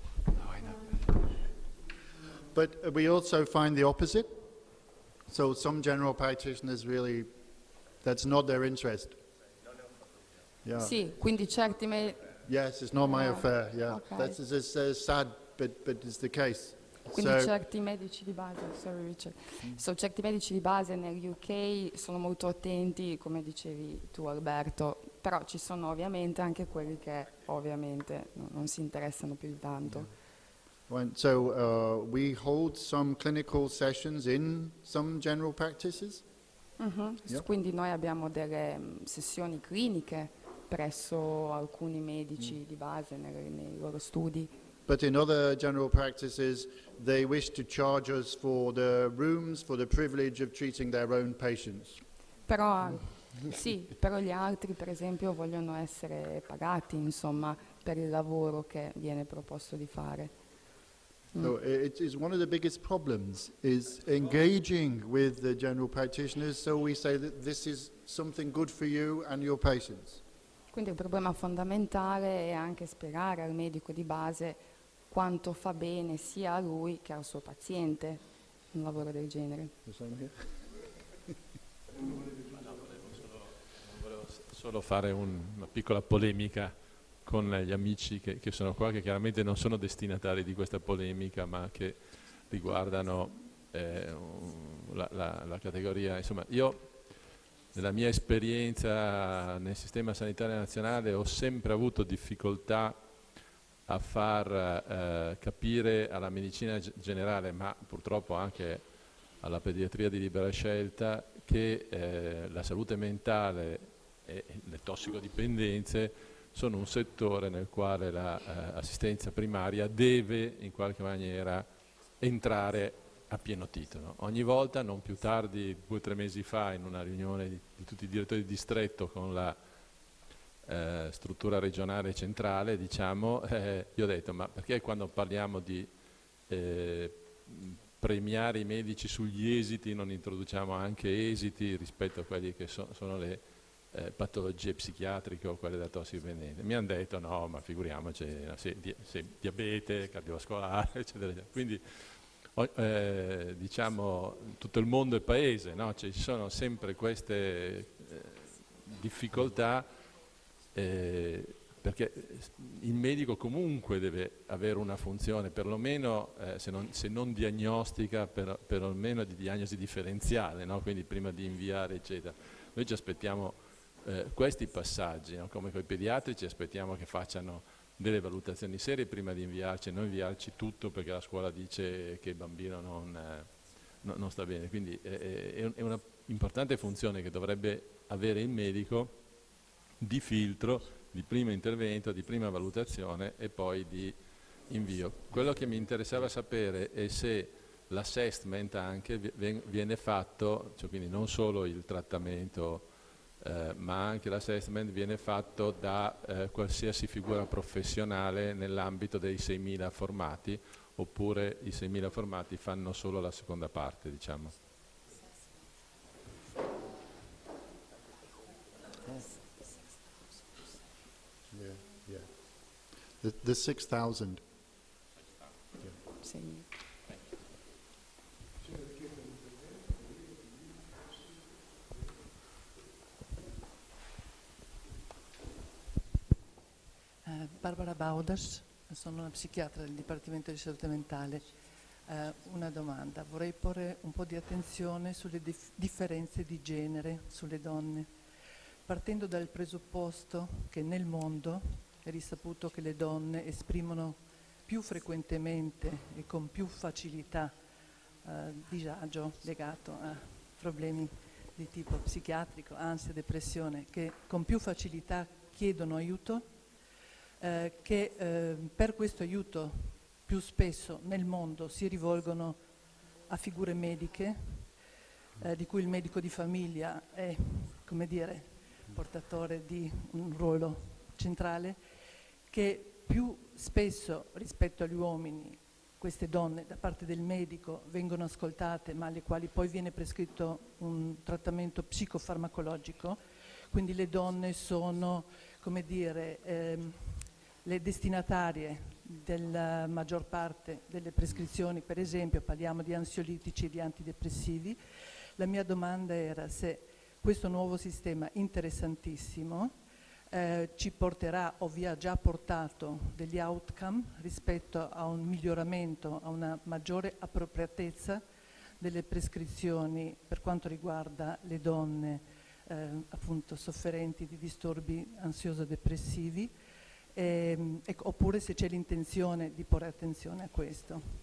But we also find the opposite. So some general practitioners really, that's not their interest. Yeah. Sì, quindi certi Yes, it's not my affair. Yeah, okay. That's sad, but it's the case. Quindi certi medici di base, sorry Richard, certi medici di base nel UK sono molto attenti, come dicevi tu Alberto, però ci sono ovviamente anche quelli che ovviamente non si interessano più di tanto. So we hold some clinical sessions in some general practices. Yeah. Quindi noi abbiamo delle sessioni cliniche presso alcuni medici di base nei loro studi. But in other general practices, they wish to charge us for the rooms, for the privilege of treating their own patients. Però, sì, però gli altri, per esempio, vogliono essere pagati, insomma, per il lavoro che viene proposto di fare. So it is one of the biggest problems is engaging with the general practitioners. So we say that this is something good for you and your patients. Quindi il problema fondamentale è anche spiegare al medico di base quanto fa bene sia a lui che al suo paziente un lavoro del genere. Volevo solo fare una piccola polemica con gli amici che sono qua, che chiaramente non sono destinatari di questa polemica, ma che riguardano la categoria. Insomma, io nella mia esperienza nel sistema sanitario nazionale ho sempre avuto difficoltà a far capire alla medicina generale, ma purtroppo anche alla pediatria di libera scelta, che la salute mentale e le tossicodipendenze sono un settore nel quale l'assistenza primaria deve in qualche maniera entrare a pieno titolo. Ogni volta, non più tardi 2 o 3 mesi fa, in una riunione di tutti i direttori di distretto con la struttura regionale centrale, diciamo, io ho detto, ma perché quando parliamo di premiare i medici sugli esiti non introduciamo anche esiti rispetto a quelli che sono le patologie psichiatriche o quelle da tossicodipendenza? Mi hanno detto no, ma figuriamoci, se diabete, cardiovascolare, eccetera, eccetera. Quindi diciamo tutto il mondo è paese, no? Ci sono sempre queste difficoltà perché il medico comunque deve avere una funzione, perlomeno se non diagnostica, perlomeno di diagnosi differenziale, no? Quindi prima di inviare eccetera. Noi ci aspettiamo questi passaggi, no? Come con i pediatrici aspettiamo che facciano delle valutazioni serie prima di inviarci, non inviarci tutto perché la scuola dice che il bambino non sta bene. Quindi è una importante funzione che dovrebbe avere il medico di filtro, di primo intervento, di prima valutazione e poi di invio. Quello che mi interessava sapere è se l'assessment anche viene fatto, cioè quindi non solo il trattamento ma anche l'assessment viene fatto da qualsiasi figura professionale nell'ambito dei 6.000 formati, oppure i 6.000 formati fanno solo la seconda parte, diciamo. The 6,000. Barbara Baudas, sono una psichiatra del Dipartimento di Salute Mentale. Una domanda, vorrei porre un po' di attenzione sulle differenze di genere sulle donne, partendo dal presupposto che nel mondo è risaputo che le donne esprimono più frequentemente e con più facilità disagio legato a problemi di tipo psichiatrico, ansia, depressione, che con più facilità chiedono aiuto, che per questo aiuto più spesso nel mondo si rivolgono a figure mediche, di cui il medico di famiglia è, come dire, portatore di un ruolo centrale, che più spesso rispetto agli uomini queste donne da parte del medico vengono ascoltate, ma alle quali poi viene prescritto un trattamento psicofarmacologico, quindi le donne sono, come dire, le destinatarie della maggior parte delle prescrizioni, per esempio parliamo di ansiolitici e di antidepressivi. La mia domanda era se questo nuovo sistema interessantissimo ci porterà o vi ha già portato degli outcome rispetto a un miglioramento, a una maggiore appropriatezza delle prescrizioni per quanto riguarda le donne appunto sofferenti di disturbi ansioso-depressivi, oppure se c'è l'intenzione di porre attenzione a questo.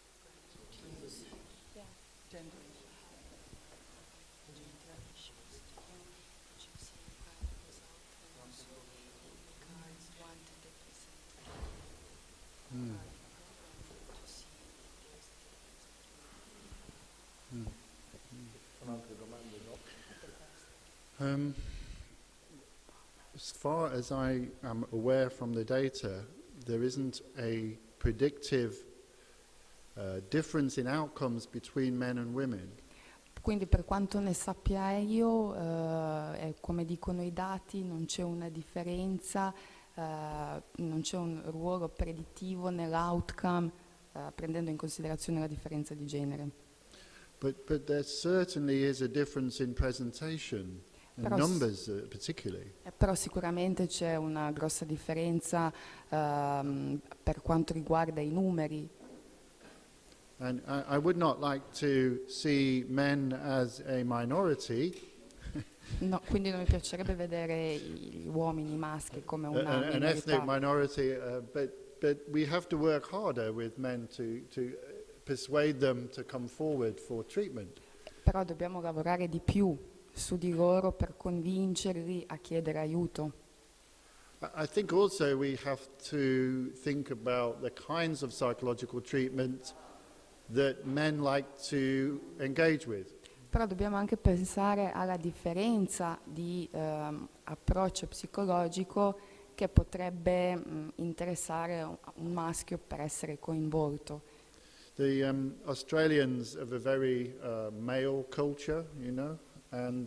As far as I am aware from the data, there isn't a predictive difference in outcomes between men and women. Quindi per quanto ne sappia io, come dicono i dati, non c'è una differenza, non c'è un ruolo predittivo nell'outcome, prendendo in considerazione la differenza di genere. But there certainly is a difference in presentation, and Però numbers particularly. Però sicuramente c'è una grossa differenza per quanto riguarda i numeri. And I would not like to see men as a minority. No, quindi non mi piacerebbe vedere gli uomini maschi come una An ethnic minorità. minority, but we have to work harder with men to persuade them to come forward for treatment. Però dobbiamo lavorare di più su di loro per convincerli a chiedere aiuto. I think also we have to think about the kinds of psychological treatment that men like to engage with. Però dobbiamo anche pensare alla differenza di approccio psicologico che potrebbe interessare un maschio per essere coinvolto. The Australians have a very male culture, you know, and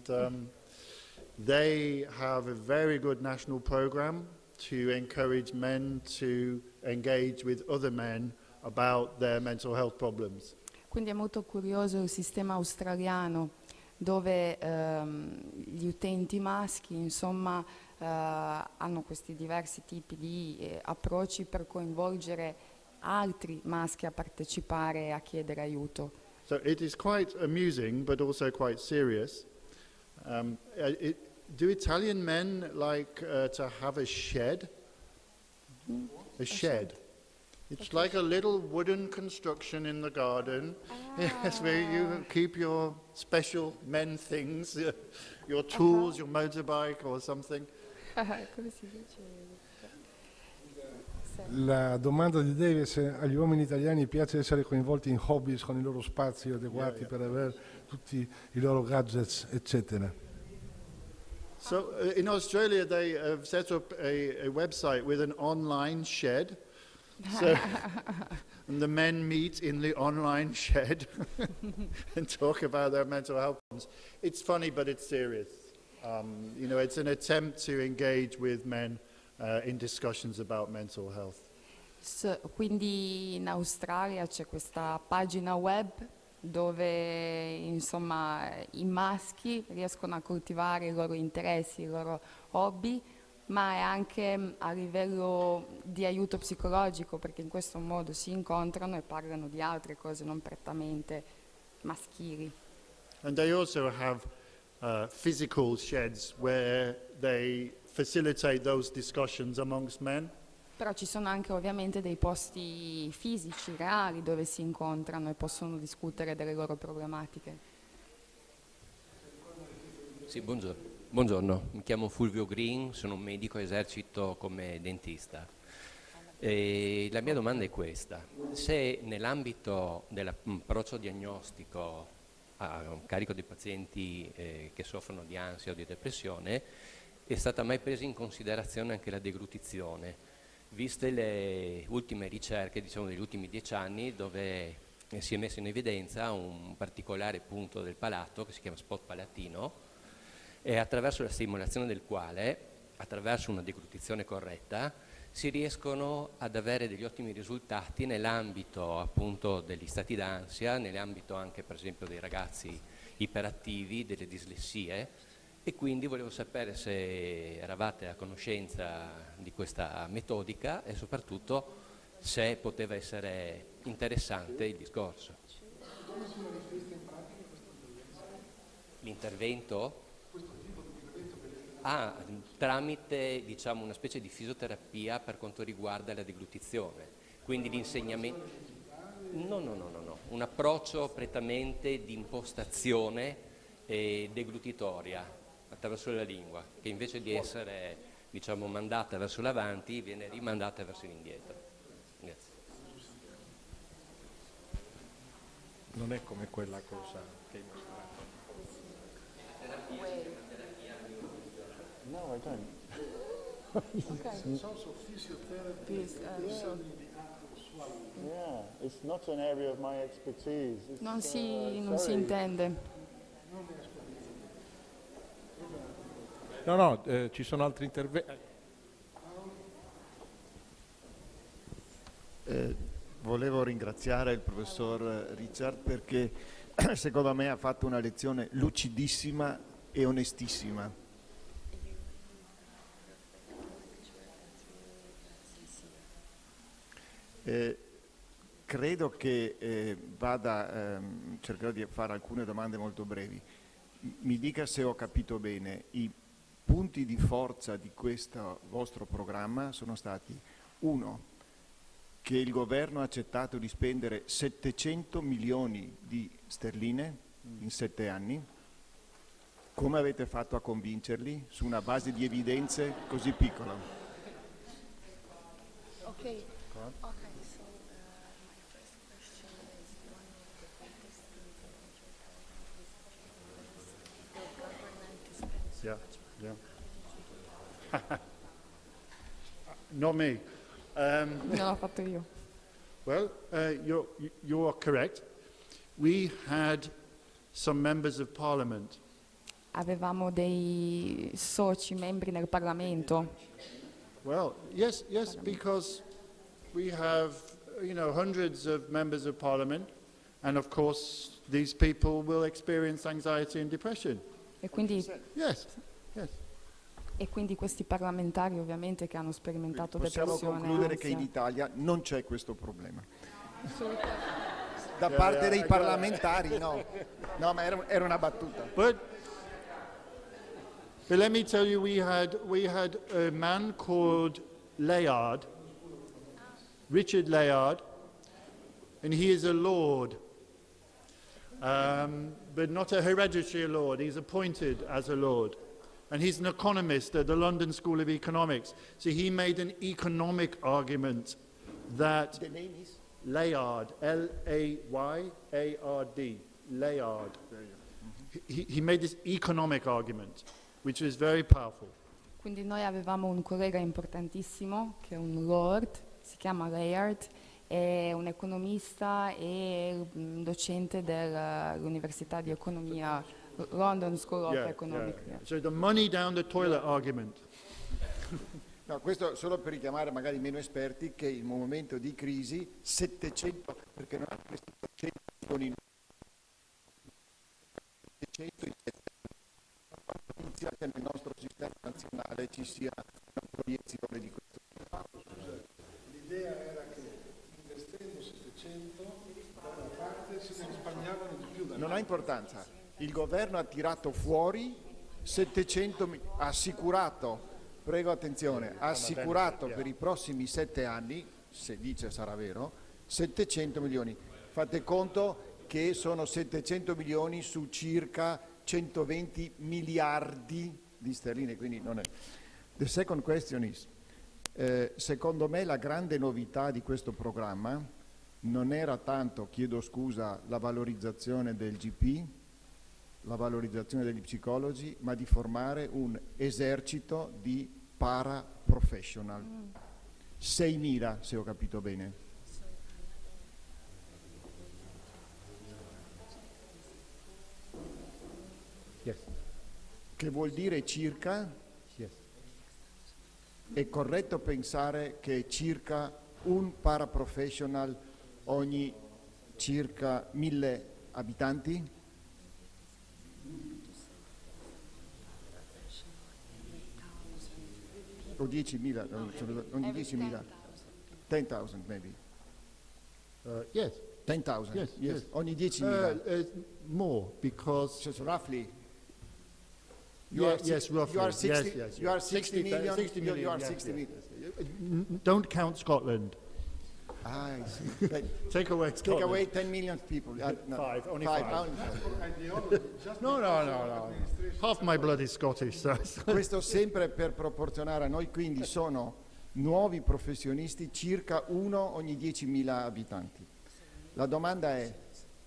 they have a very good national program to encourage men to engage with other men about their mental health problems. Quindi è molto curioso il sistema australiano dove gli utenti maschi, insomma, hanno questi diversi tipi di approcci per coinvolgere altri maschi a partecipare e a chiedere aiuto. So it is quite amusing, but also quite serious. Do Italian men like to have a shed? A shed. It's like a little wooden construction in the garden, yes, where you keep your special men things, your tools, your motorbike or something. Come si dice? La domanda di Dave è se agli uomini italiani piace essere coinvolti in hobby con i loro spazi adeguati per avere tutti i loro gadgets, eccetera. So in Australia they have set up a website with an online shed. So, and the men meet in the online shed and talk about their mental health problems. It's funny, but it's serious. You know, it's an attempt to engage with men in discussions about mental health. Quindi in Australia c'è questa pagina web dove insomma i maschi riescono a coltivare i loro interessi, i loro hobby, ma è anche a livello di aiuto psicologico, perché in questo modo si incontrano e parlano di altre cose non prettamente maschili. And they also have physical sheds where they facilitate those discussions amongst men. Però ci sono anche ovviamente dei posti fisici, reali, dove si incontrano e possono discutere delle loro problematiche. Sì, buongiorno, mi chiamo Fulvio Green, sono un medico, esercito come dentista. E la mia domanda è questa: se nell'ambito dell'approccio diagnostico a carico dei pazienti che soffrono di ansia o di depressione è stata mai presa in considerazione anche la deglutizione, viste le ultime ricerche, diciamo degli ultimi 10 anni, dove si è messo in evidenza un particolare punto del palato che si chiama spot palatino, e attraverso la stimolazione del quale, attraverso una deglutizione corretta, si riescono ad avere degli ottimi risultati nell'ambito appunto degli stati d'ansia, nell'ambito anche per esempio dei ragazzi iperattivi, delle dislessie, e quindi volevo sapere se eravate a conoscenza di questa metodica e soprattutto se poteva essere interessante il discorso. L'intervento? Tramite diciamo una specie di fisioterapia per quanto riguarda la deglutizione, quindi l'insegnamento. No, un approccio prettamente di impostazione deglutitoria attraverso la lingua, che invece di essere diciamo mandata verso l'avanti viene rimandata verso l'indietro. Grazie. Non è come quella cosa che hai mostrato. No, I don't. Okay. Yeah, it's not an area of my expertise. Non si intende. No, ci sono altri interventi. Volevo ringraziare il professor Richard perché secondo me ha fatto una lezione lucidissima e onestissima. Credo che cercherò di fare alcune domande molto brevi. Mi dica se ho capito bene, i punti di forza di questo vostro programma sono stati: uno, che il governo ha accettato di spendere 700 milioni di sterline in 7 anni. Come avete fatto a convincerli su una base di evidenze così piccola? Okay. Yeah. Not me. No, l'ho fatto io. Well, you are correct. We had some members of parliament. Avevamo dei soci, membri nel Parlamento. Well, yes, because we have, hundreds of members of parliament, and of course these people will experience anxiety and depression. E quindi, Yes. e quindi questi parlamentari ovviamente che hanno sperimentato Possiamo depressione, concludere che ansia. in Italia non c'è questo problema. Da Yeah, parte yeah, dei I parlamentari no. No, ma era una battuta. But let me tell you, we had a man called Layard, Richard Layard, and he is a lord, but not a hereditary lord. He's appointed as a lord. And he's an economist at the London School of Economics. So he made an economic argument that The name is? Layard, L-A-Y-A-R-D, Layard. He made this economic argument, which is very powerful. Quindi noi avevamo un collega importantissimo che è un lord, si chiama Layard, è un economista e docente dell'Università di Economia, London School of Economics. Yeah. So the money down the toilet argument. No, questo solo per richiamare magari meno esperti che in un momento di crisi 700, perché non ha questi 700 milioni, 700 in 7 anni, inizia che nel nostro sistema nazionale ci sia una proiezione di questo. L'idea era che investendo 700 da una parte si risparmiavano di più. Non ha importanza, il governo ha tirato fuori 700 ha assicurato, prego attenzione, ha assicurato per i prossimi 7 anni, se dice sarà vero, 700 milioni. Fate conto che sono 700 milioni su circa 120 miliardi di sterline, quindi non è. The second question is, secondo me la grande novità di questo programma non era tanto, chiedo scusa, la valorizzazione del GP, la valorizzazione degli psicologi, ma di formare un esercito di para-professional. 6.000, se ho capito bene. Yes. Che vuol dire circa? Yes. È corretto pensare che circa un para-professional ogni circa 1.000 abitanti? O 10.000, ogni 10.000? 10.000 maybe. Yes. 10.000? Yes. Ogni 10.000? More, because... Just roughly. Yes, roughly. You are 60, yes. You are 60 million. 60 million. You are yes, 60 yes, million. yes. Don't count Scotland. Ah, I see. Take away Take Scotland. away 10 million people. No, Five, only five. five. No. Half my blood is Scottish. So. Questo sempre per proporzionare a noi, quindi sono nuovi professionisti, circa uno ogni 10.000 abitanti. La domanda è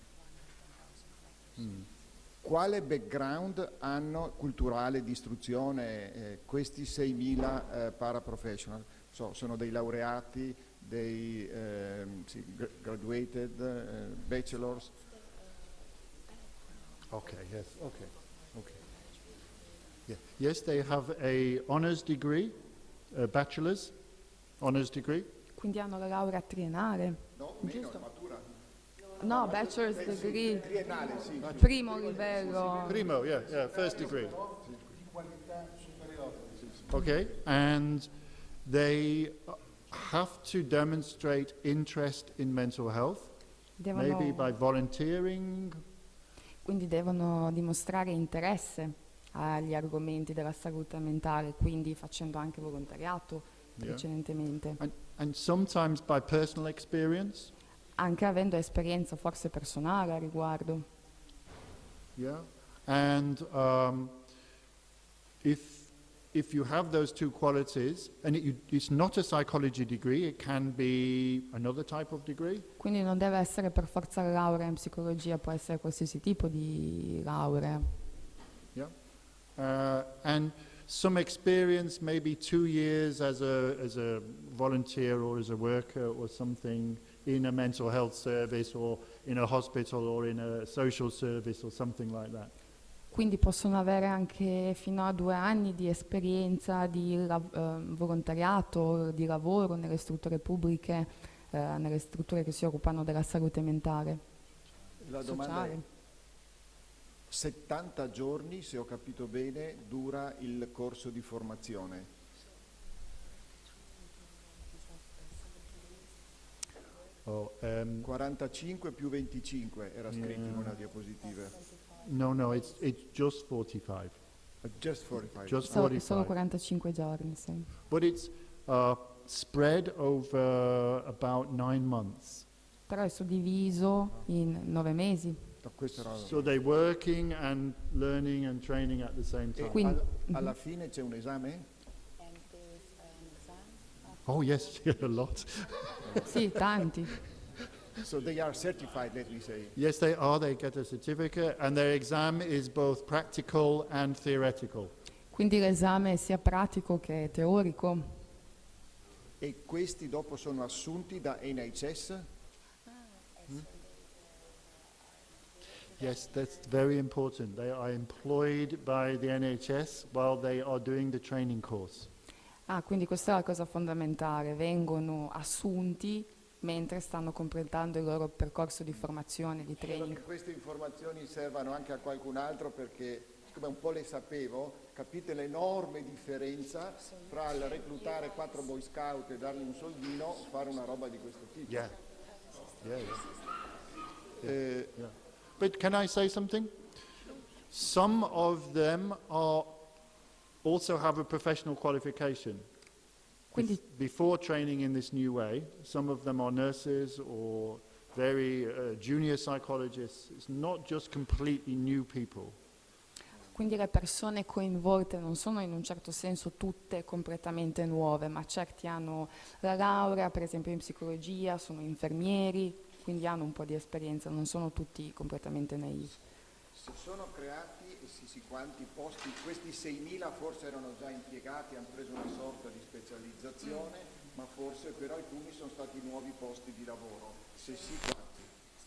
quale background hanno culturale, di istruzione questi 6.000 paraprofessional? Sono dei laureati, dei graduated, bachelors? Okay, yes, okay. Yeah. Yes, they have a honors degree, a bachelor's honors degree. Quindi hanno la laurea triennale. No, giusto? matura. No, bachelor's degree, Triennale, sì. primo livello. Primo, yeah, first degree. Di qualità superiore. Okay, and they have to demonstrate interest in mental health, maybe by volunteering. Quindi devono dimostrare interesse agli argomenti della salute mentale, quindi facendo anche volontariato precedentemente. And sometimes by personal experience. Anche avendo esperienza forse personale a riguardo. Yeah, and if you have those two qualities, and it's not a psychology degree, it can be another type of degree. Quindi non deve essere per forza la laurea in psicologia, può essere qualsiasi tipo di laurea. Yeah, and some experience, maybe 2 years as a volunteer or as a worker or something in a mental health service or in a hospital or in a social service or something like that. Quindi possono avere anche fino a 2 anni di esperienza di volontariato, di lavoro nelle strutture pubbliche, nelle strutture che si occupano della salute mentale. La domanda è 70 giorni, se ho capito bene, dura il corso di formazione. Oh, 45 più 25 era scritto in una diapositiva. No, it's just 45. Just 45. Just Solo 45. 45 giorni, sì. But it's spread over about 9 months. Però è suddiviso in 9 mesi. So they're working and learning and training at the same time. Quindi, alla fine c'è un esame? Oh yes, a lot. Sì, tanti. So they are certified, let me say. Yes, they are. They get a certificate, and their exam is both practical and theoretical. Quindi l'esame è sia pratico che teorico. E questi dopo sono assunti da NHS? Yes, that's very important. They are employed by the NHS while they are doing the training course. Ah, quindi questa è la cosa fondamentale. Vengono assunti mentre stanno completando il loro percorso di formazione, di Spero training. che queste informazioni servano anche a qualcun altro perché, siccome un po' le sapevo, capite l'enorme differenza fra il reclutare 4 boy scout e dargli un soldino o fare una roba di questo tipo. Yeah. Yeah. But can I say something? Some of them also have a professional qualification. Quindi, before training in this new way, some of them are nurses or very junior psychologists. It's not just completely new people. quindi le persone coinvolte non sono in un certo senso tutte completamente nuove, ma certi hanno la laurea, per esempio in psicologia, sono infermieri, quindi hanno un po' di esperienza, non sono tutti completamente naive. Si sono creati quanti posti, questi 6.000 forse erano già impiegati, hanno preso una sorta di specializzazione, ma forse per alcuni sono stati nuovi posti di lavoro. Se sì, quanti?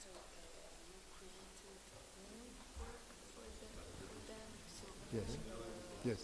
Yes.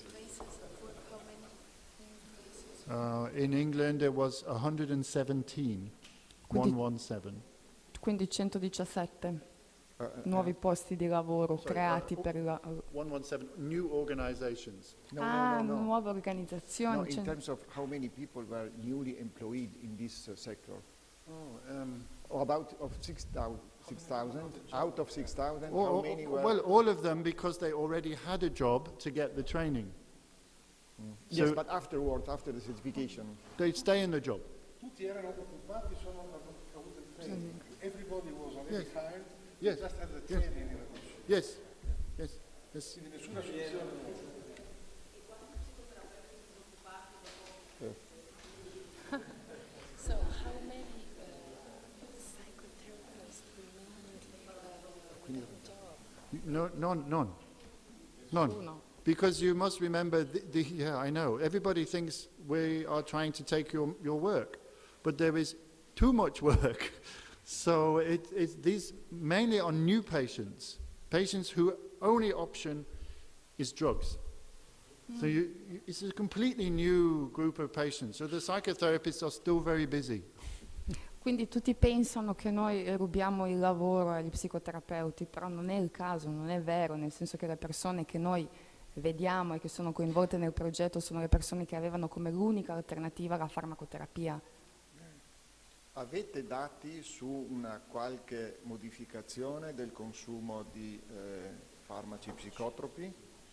In England there was 117. 117. Quindi 117 nuovi posti di lavoro creati per la... 117 new organizations. nuove organizzazioni. No, in terms of how many people were newly employed in this sector? About of 6,000. Out of 6,000, how many were? Well, all of them because they already had a job to get the training. Yes, but afterwards, after the certification. They stay in the job. Tutti erano occupati, sono avuto il training. Everybody was already hired. Yes. Just had the training. Yes. Quindi nessuna soluzione. So how many psychotherapists remained None. Because you must remember, yeah, I know, everybody thinks we are trying to take your work, but there is too much work. So these mainly on new patients whose only option is drugs. So it's a completely new group of patients. So the psychotherapists are still very busy. Quindi tutti pensano che noi rubiamo il lavoro agli psicoterapeuti, però non è il caso, non è vero, nel senso che le persone che noi vediamo e che sono coinvolte nel progetto sono le persone che avevano come l'unica alternativa la farmacoterapia. Avete dati su una qualche modificazione del consumo di farmaci psicotropi?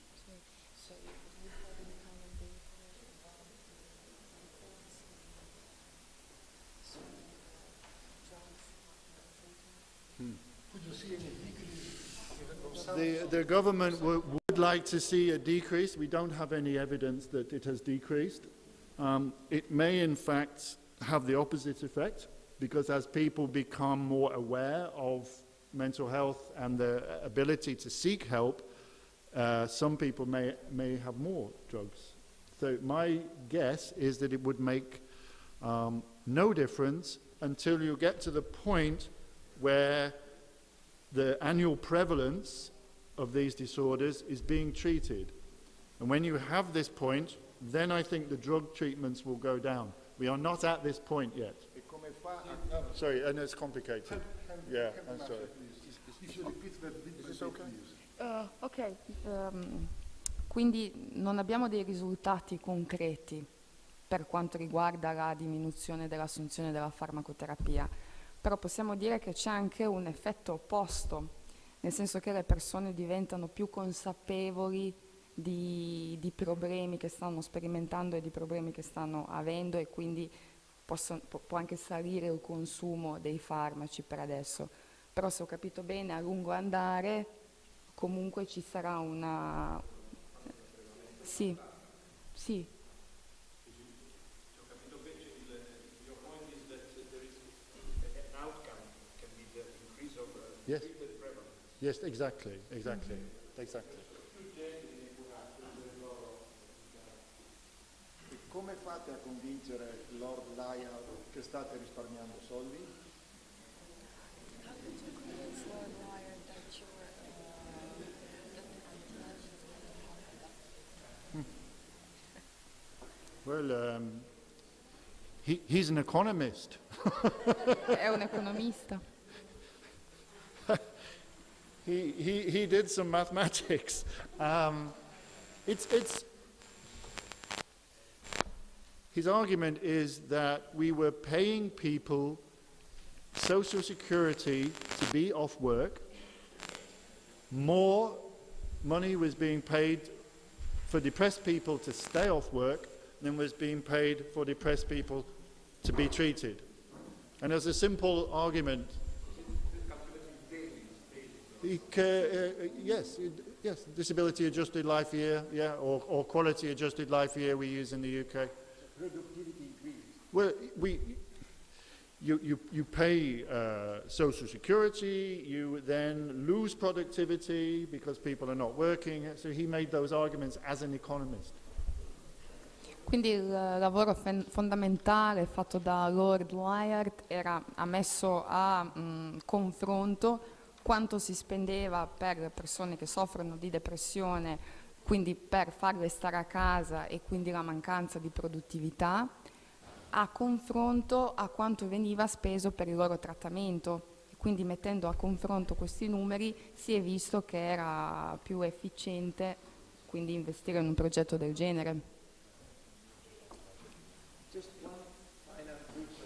The government would like to see a decrease. We don't have any evidence that it has decreased. It may in fact have the opposite effect, because as people become more aware of mental health and their ability to seek help, some people may have more drugs. So my guess is that it would make no difference until you get to the point where the annual prevalence of these disorders is being treated. And when you have this point, then I think the drug treatments will go down. We are not at this point yet. Sorry, and it's complicated. Yeah, I'm sorry. Is this okay? Ok, quindi non abbiamo dei risultati concreti per quanto riguarda la diminuzione dell'assunzione della farmacoterapia, però possiamo dire che c'è anche un effetto opposto, nel senso che le persone diventano più consapevoli di problemi che stanno sperimentando e di problemi che stanno avendo, e quindi può anche salire il consumo dei farmaci per adesso. Però se ho capito bene, a lungo andare comunque ci sarà una... Sì, sì. Yes. Yes, exactly. Exactly. E come fate a convincere Lord Lyon che state risparmiando soldi? Well, he's an economist. È un economista. He did some mathematics. His argument is that we were paying people Social Security to be off work. More money was being paid for depressed people to stay off work than was being paid for depressed people to be treated. And as a simple argument, yes, disability adjusted life year, yeah, or quality adjusted life year we use in the UK. Productivity increases. Well, you pay Social Security, you then lose productivity because people are not working. So he made those arguments as an economist. Quindi il lavoro fondamentale fatto da Lord Layard ha messo a confronto quanto si spendeva per le persone che soffrono di depressione, quindi per farle stare a casa e quindi la mancanza di produttività, a confronto a quanto veniva speso per il loro trattamento. Quindi mettendo a confronto questi numeri si è visto che era più efficiente quindi investire in un progetto del genere. Just one final question.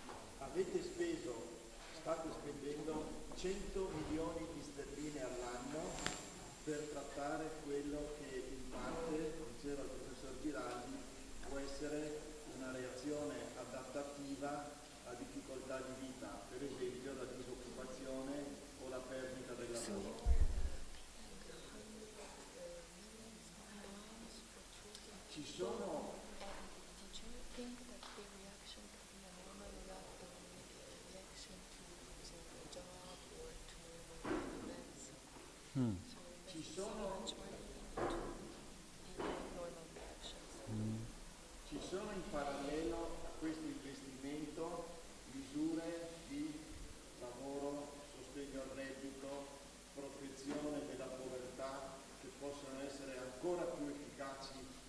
State spendendo 100 milioni di sterline all'anno per trattare quello che in parte, diceva il professor Giraldi, può essere una reazione adattativa a difficoltà di vita, per esempio la disoccupazione o la perdita del lavoro. Ci sono Ci sono in parallelo a questo investimento misure di lavoro, sostegno al reddito, protezione della povertà che possono essere ancora più efficaci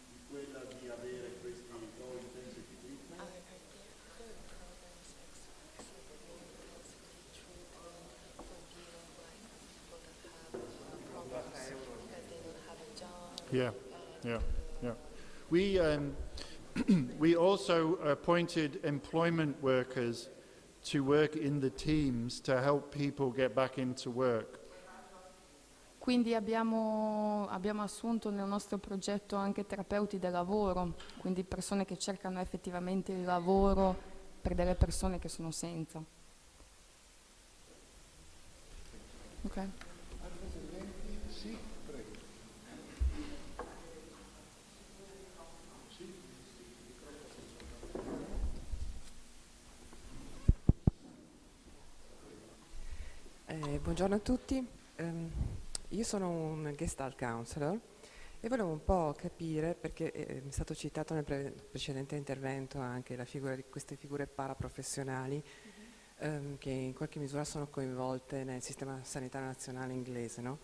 Yeah, yeah, yeah. We, we also appointed employment workers to work in the teams to help people get back into work. Quindi abbiamo assunto nel nostro progetto anche terapeuti del lavoro, quindi persone che cercano effettivamente il lavoro per delle persone che sono senza. Ok. Sì, prego. Buongiorno a tutti. Io sono un Gestalt Counselor e volevo un po' capire, perché è stato citato nel precedente intervento anche la figura di queste figure paraprofessionali che in qualche misura sono coinvolte nel sistema sanitario nazionale inglese, no?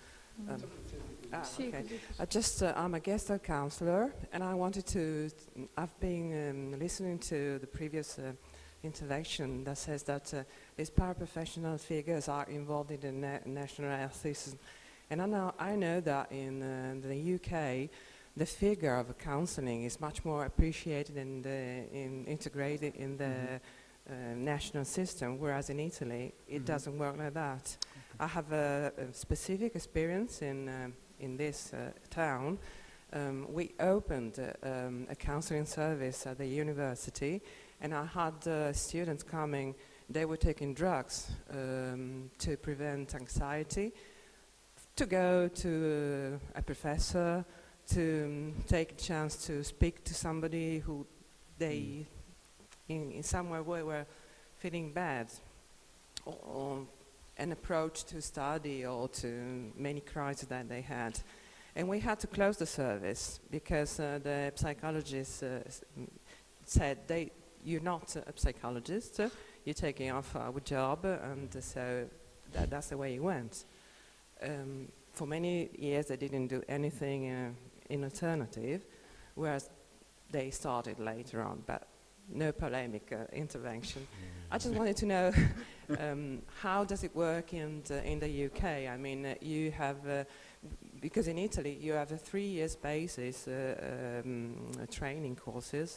Okay. I'm a Gestalt Counselor and I wanted to, I've been listening to the previous intervention that says that these paraprofessional figures are involved in the national health system. And I know that in the UK, the figure of counselling is much more appreciated and integrated in the national system, whereas in Italy, it doesn't work like that. I have a specific experience in this town. We opened a counselling service at the university, and I had students coming. They were taking drugs to prevent anxiety, to go to a professor, to take a chance to speak to somebody who they, in some way, were feeling bad, or an approach to study or to many crises that they had. And we had to close the service because the psychologist said, you're not a psychologist, you're taking off our job, and so that's the way it went. For many years they didn't do anything in alternative, whereas they started later on, but no polemic intervention. I just wanted to know how does it work in the UK? I mean, you have, because in Italy you have a 3 years basis training courses,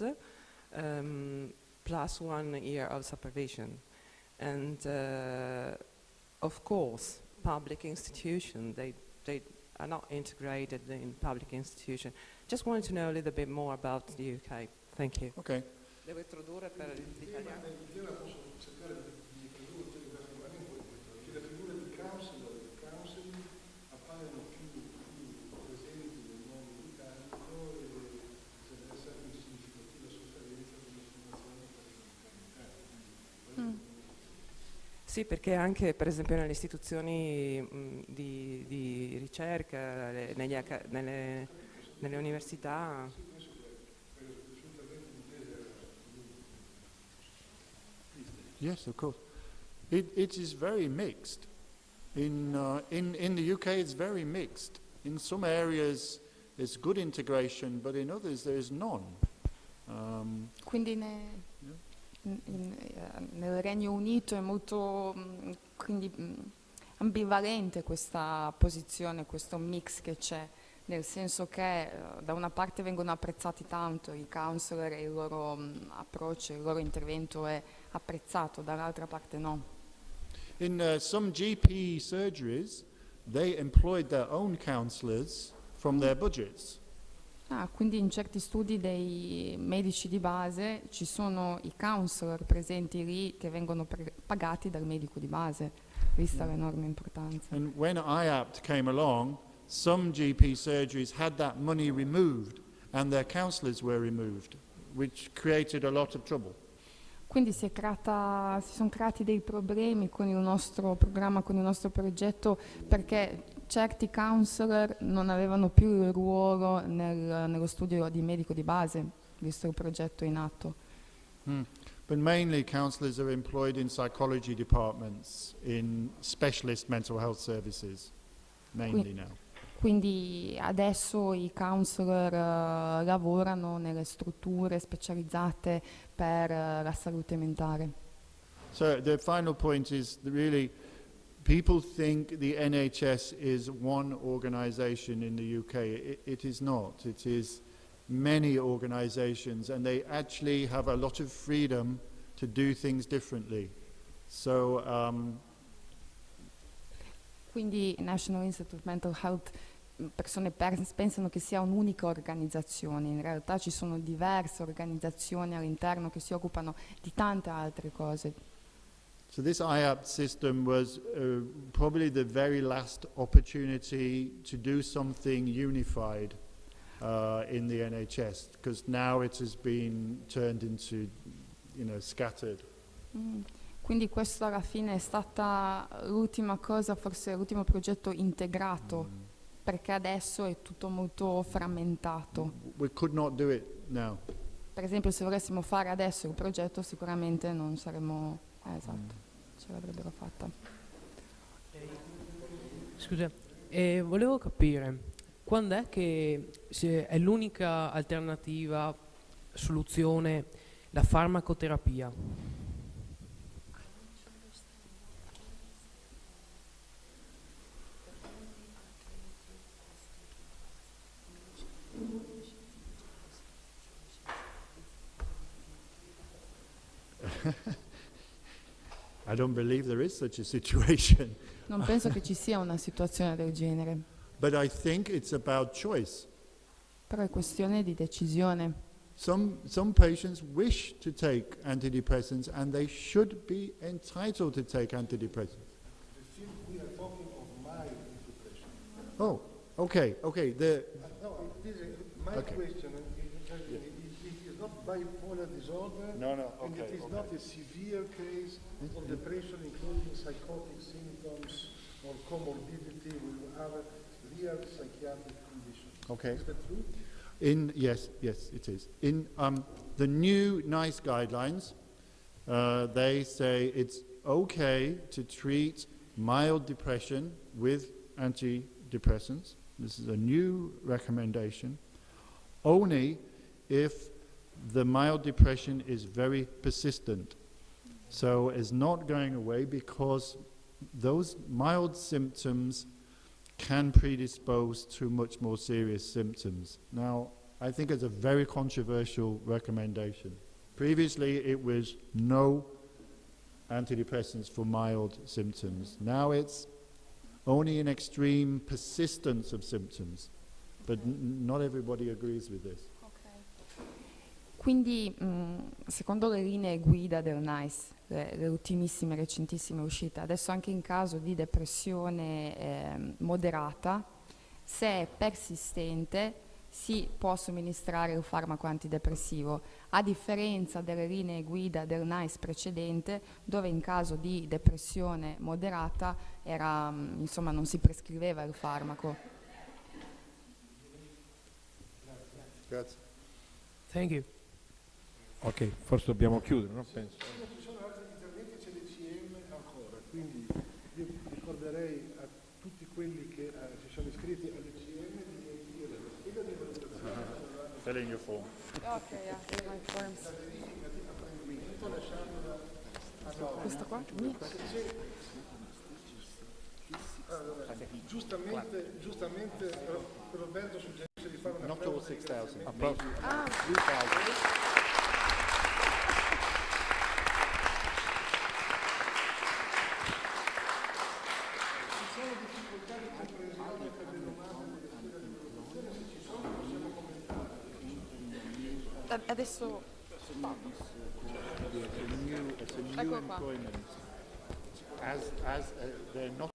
plus 1 year of supervision. And of course, public institutions, they are not integrated in public institutions. Just wanted to know a little bit more about the UK. Thank you. Okay. Devo introdurre per l'italiano? Posso cercare di introdurre telegraficamente perché le figure di counseling appaiono più presenti nel mondo britannico e se deve essere una significativa sofferenza delle formazioni per l'italiano. Sì, perché anche per esempio nelle istituzioni di ricerca, nelle università. Yes, of course. It is very mixed. In the UK, it's very mixed. In some areas, there's good integration, but in others, there is none. Quindi nel Regno Unito è molto ambivalente questa posizione, questo mix che c'è, nel senso che da una parte vengono apprezzati tanto i counselor e il loro approccio, il loro intervento è apprezzato, dall'altra parte no. In some GP surgeries, they employed their own counsellors from their budgets. Quindi in certi studi dei medici di base ci sono i counselor presenti lì che vengono pagati dal medico di base, vista l'enorme importanza. And when IAPT came along, some GP surgeries had that money removed and their counsellors were removed, which created a lot of trouble. Quindi si sono creati dei problemi con il nostro programma, con il nostro progetto, perché certi counselor non avevano più il ruolo nello studio di medico di base, visto il progetto in atto. But mainly counsellors are employed in psychology departments, in specialist mental health services, mainly now. Quindi adesso i counselor lavorano nelle strutture specializzate per la salute mentale. So the final point is really people think the NHS is one organisation in the UK. It is not. It is many organisations, and they actually have a lot of freedom to do things differently. So, quindi National Institute of Mental Health, persone pensano che sia un'unica organizzazione, in realtà ci sono diverse organizzazioni all'interno che si occupano di tante altre cose. So this IAP system was probably the very last opportunity to do something unified in the NHS, because now it has been turned into, scattered. Quindi questo alla fine è stata l'ultima cosa, forse l'ultimo progetto integrato, perché adesso è tutto molto frammentato. We could not do it now. Per esempio, se volessimo fare adesso il progetto, sicuramente non saremmo, esatto, ce l'avrebbero fatta. Scusa, volevo capire, quando è che è l'unica alternativa, soluzione, la farmacoterapia? I don't believe there is such a situation. Non penso che ci sia una situazione del genere. But I think it's about choice. Però è questione di decisione. Some patients wish to take antidepressants and they should be entitled to take antidepressants. We are talking of mild depression. Oh, okay. No, my question it is not bipolar disorder. No, and it is not a severe case of depression, including psychotic symptoms or comorbidity with other real psychiatric conditions. Okay. Is that true? Yes, it is. In the new NICE guidelines, they say it's okay to treat mild depression with antidepressants. This is a new recommendation. Only if the mild depression is very persistent. So it's not going away, because those mild symptoms can predispose to much more serious symptoms. Now, I think it's a very controversial recommendation. Previously, it was no antidepressants for mild symptoms. Now it's only an extreme persistence of symptoms. But not everybody agrees with this. Quindi, secondo le linee guida del NICE, le ultimissime, recentissime uscite, adesso anche in caso di depressione moderata, se è persistente si può somministrare il farmaco antidepressivo, a differenza delle linee guida del NICE precedente, dove in caso di depressione moderata non si prescriveva il farmaco. Grazie. Thank you. Ok, forse dobbiamo chiudere, no? Penso. Ci sono altri interventi, c'è l'ECM ancora, quindi io ricorderei a tutti quelli che si sono iscritti all'ECM di dire la scheda di valutazione. Fill in your form. Ok, yeah, my forms. Questo qua? Giustamente Roberto suggerisce di fare una Not all 6,000. Ah. 2,000. Adesso It's a new employment. As they're not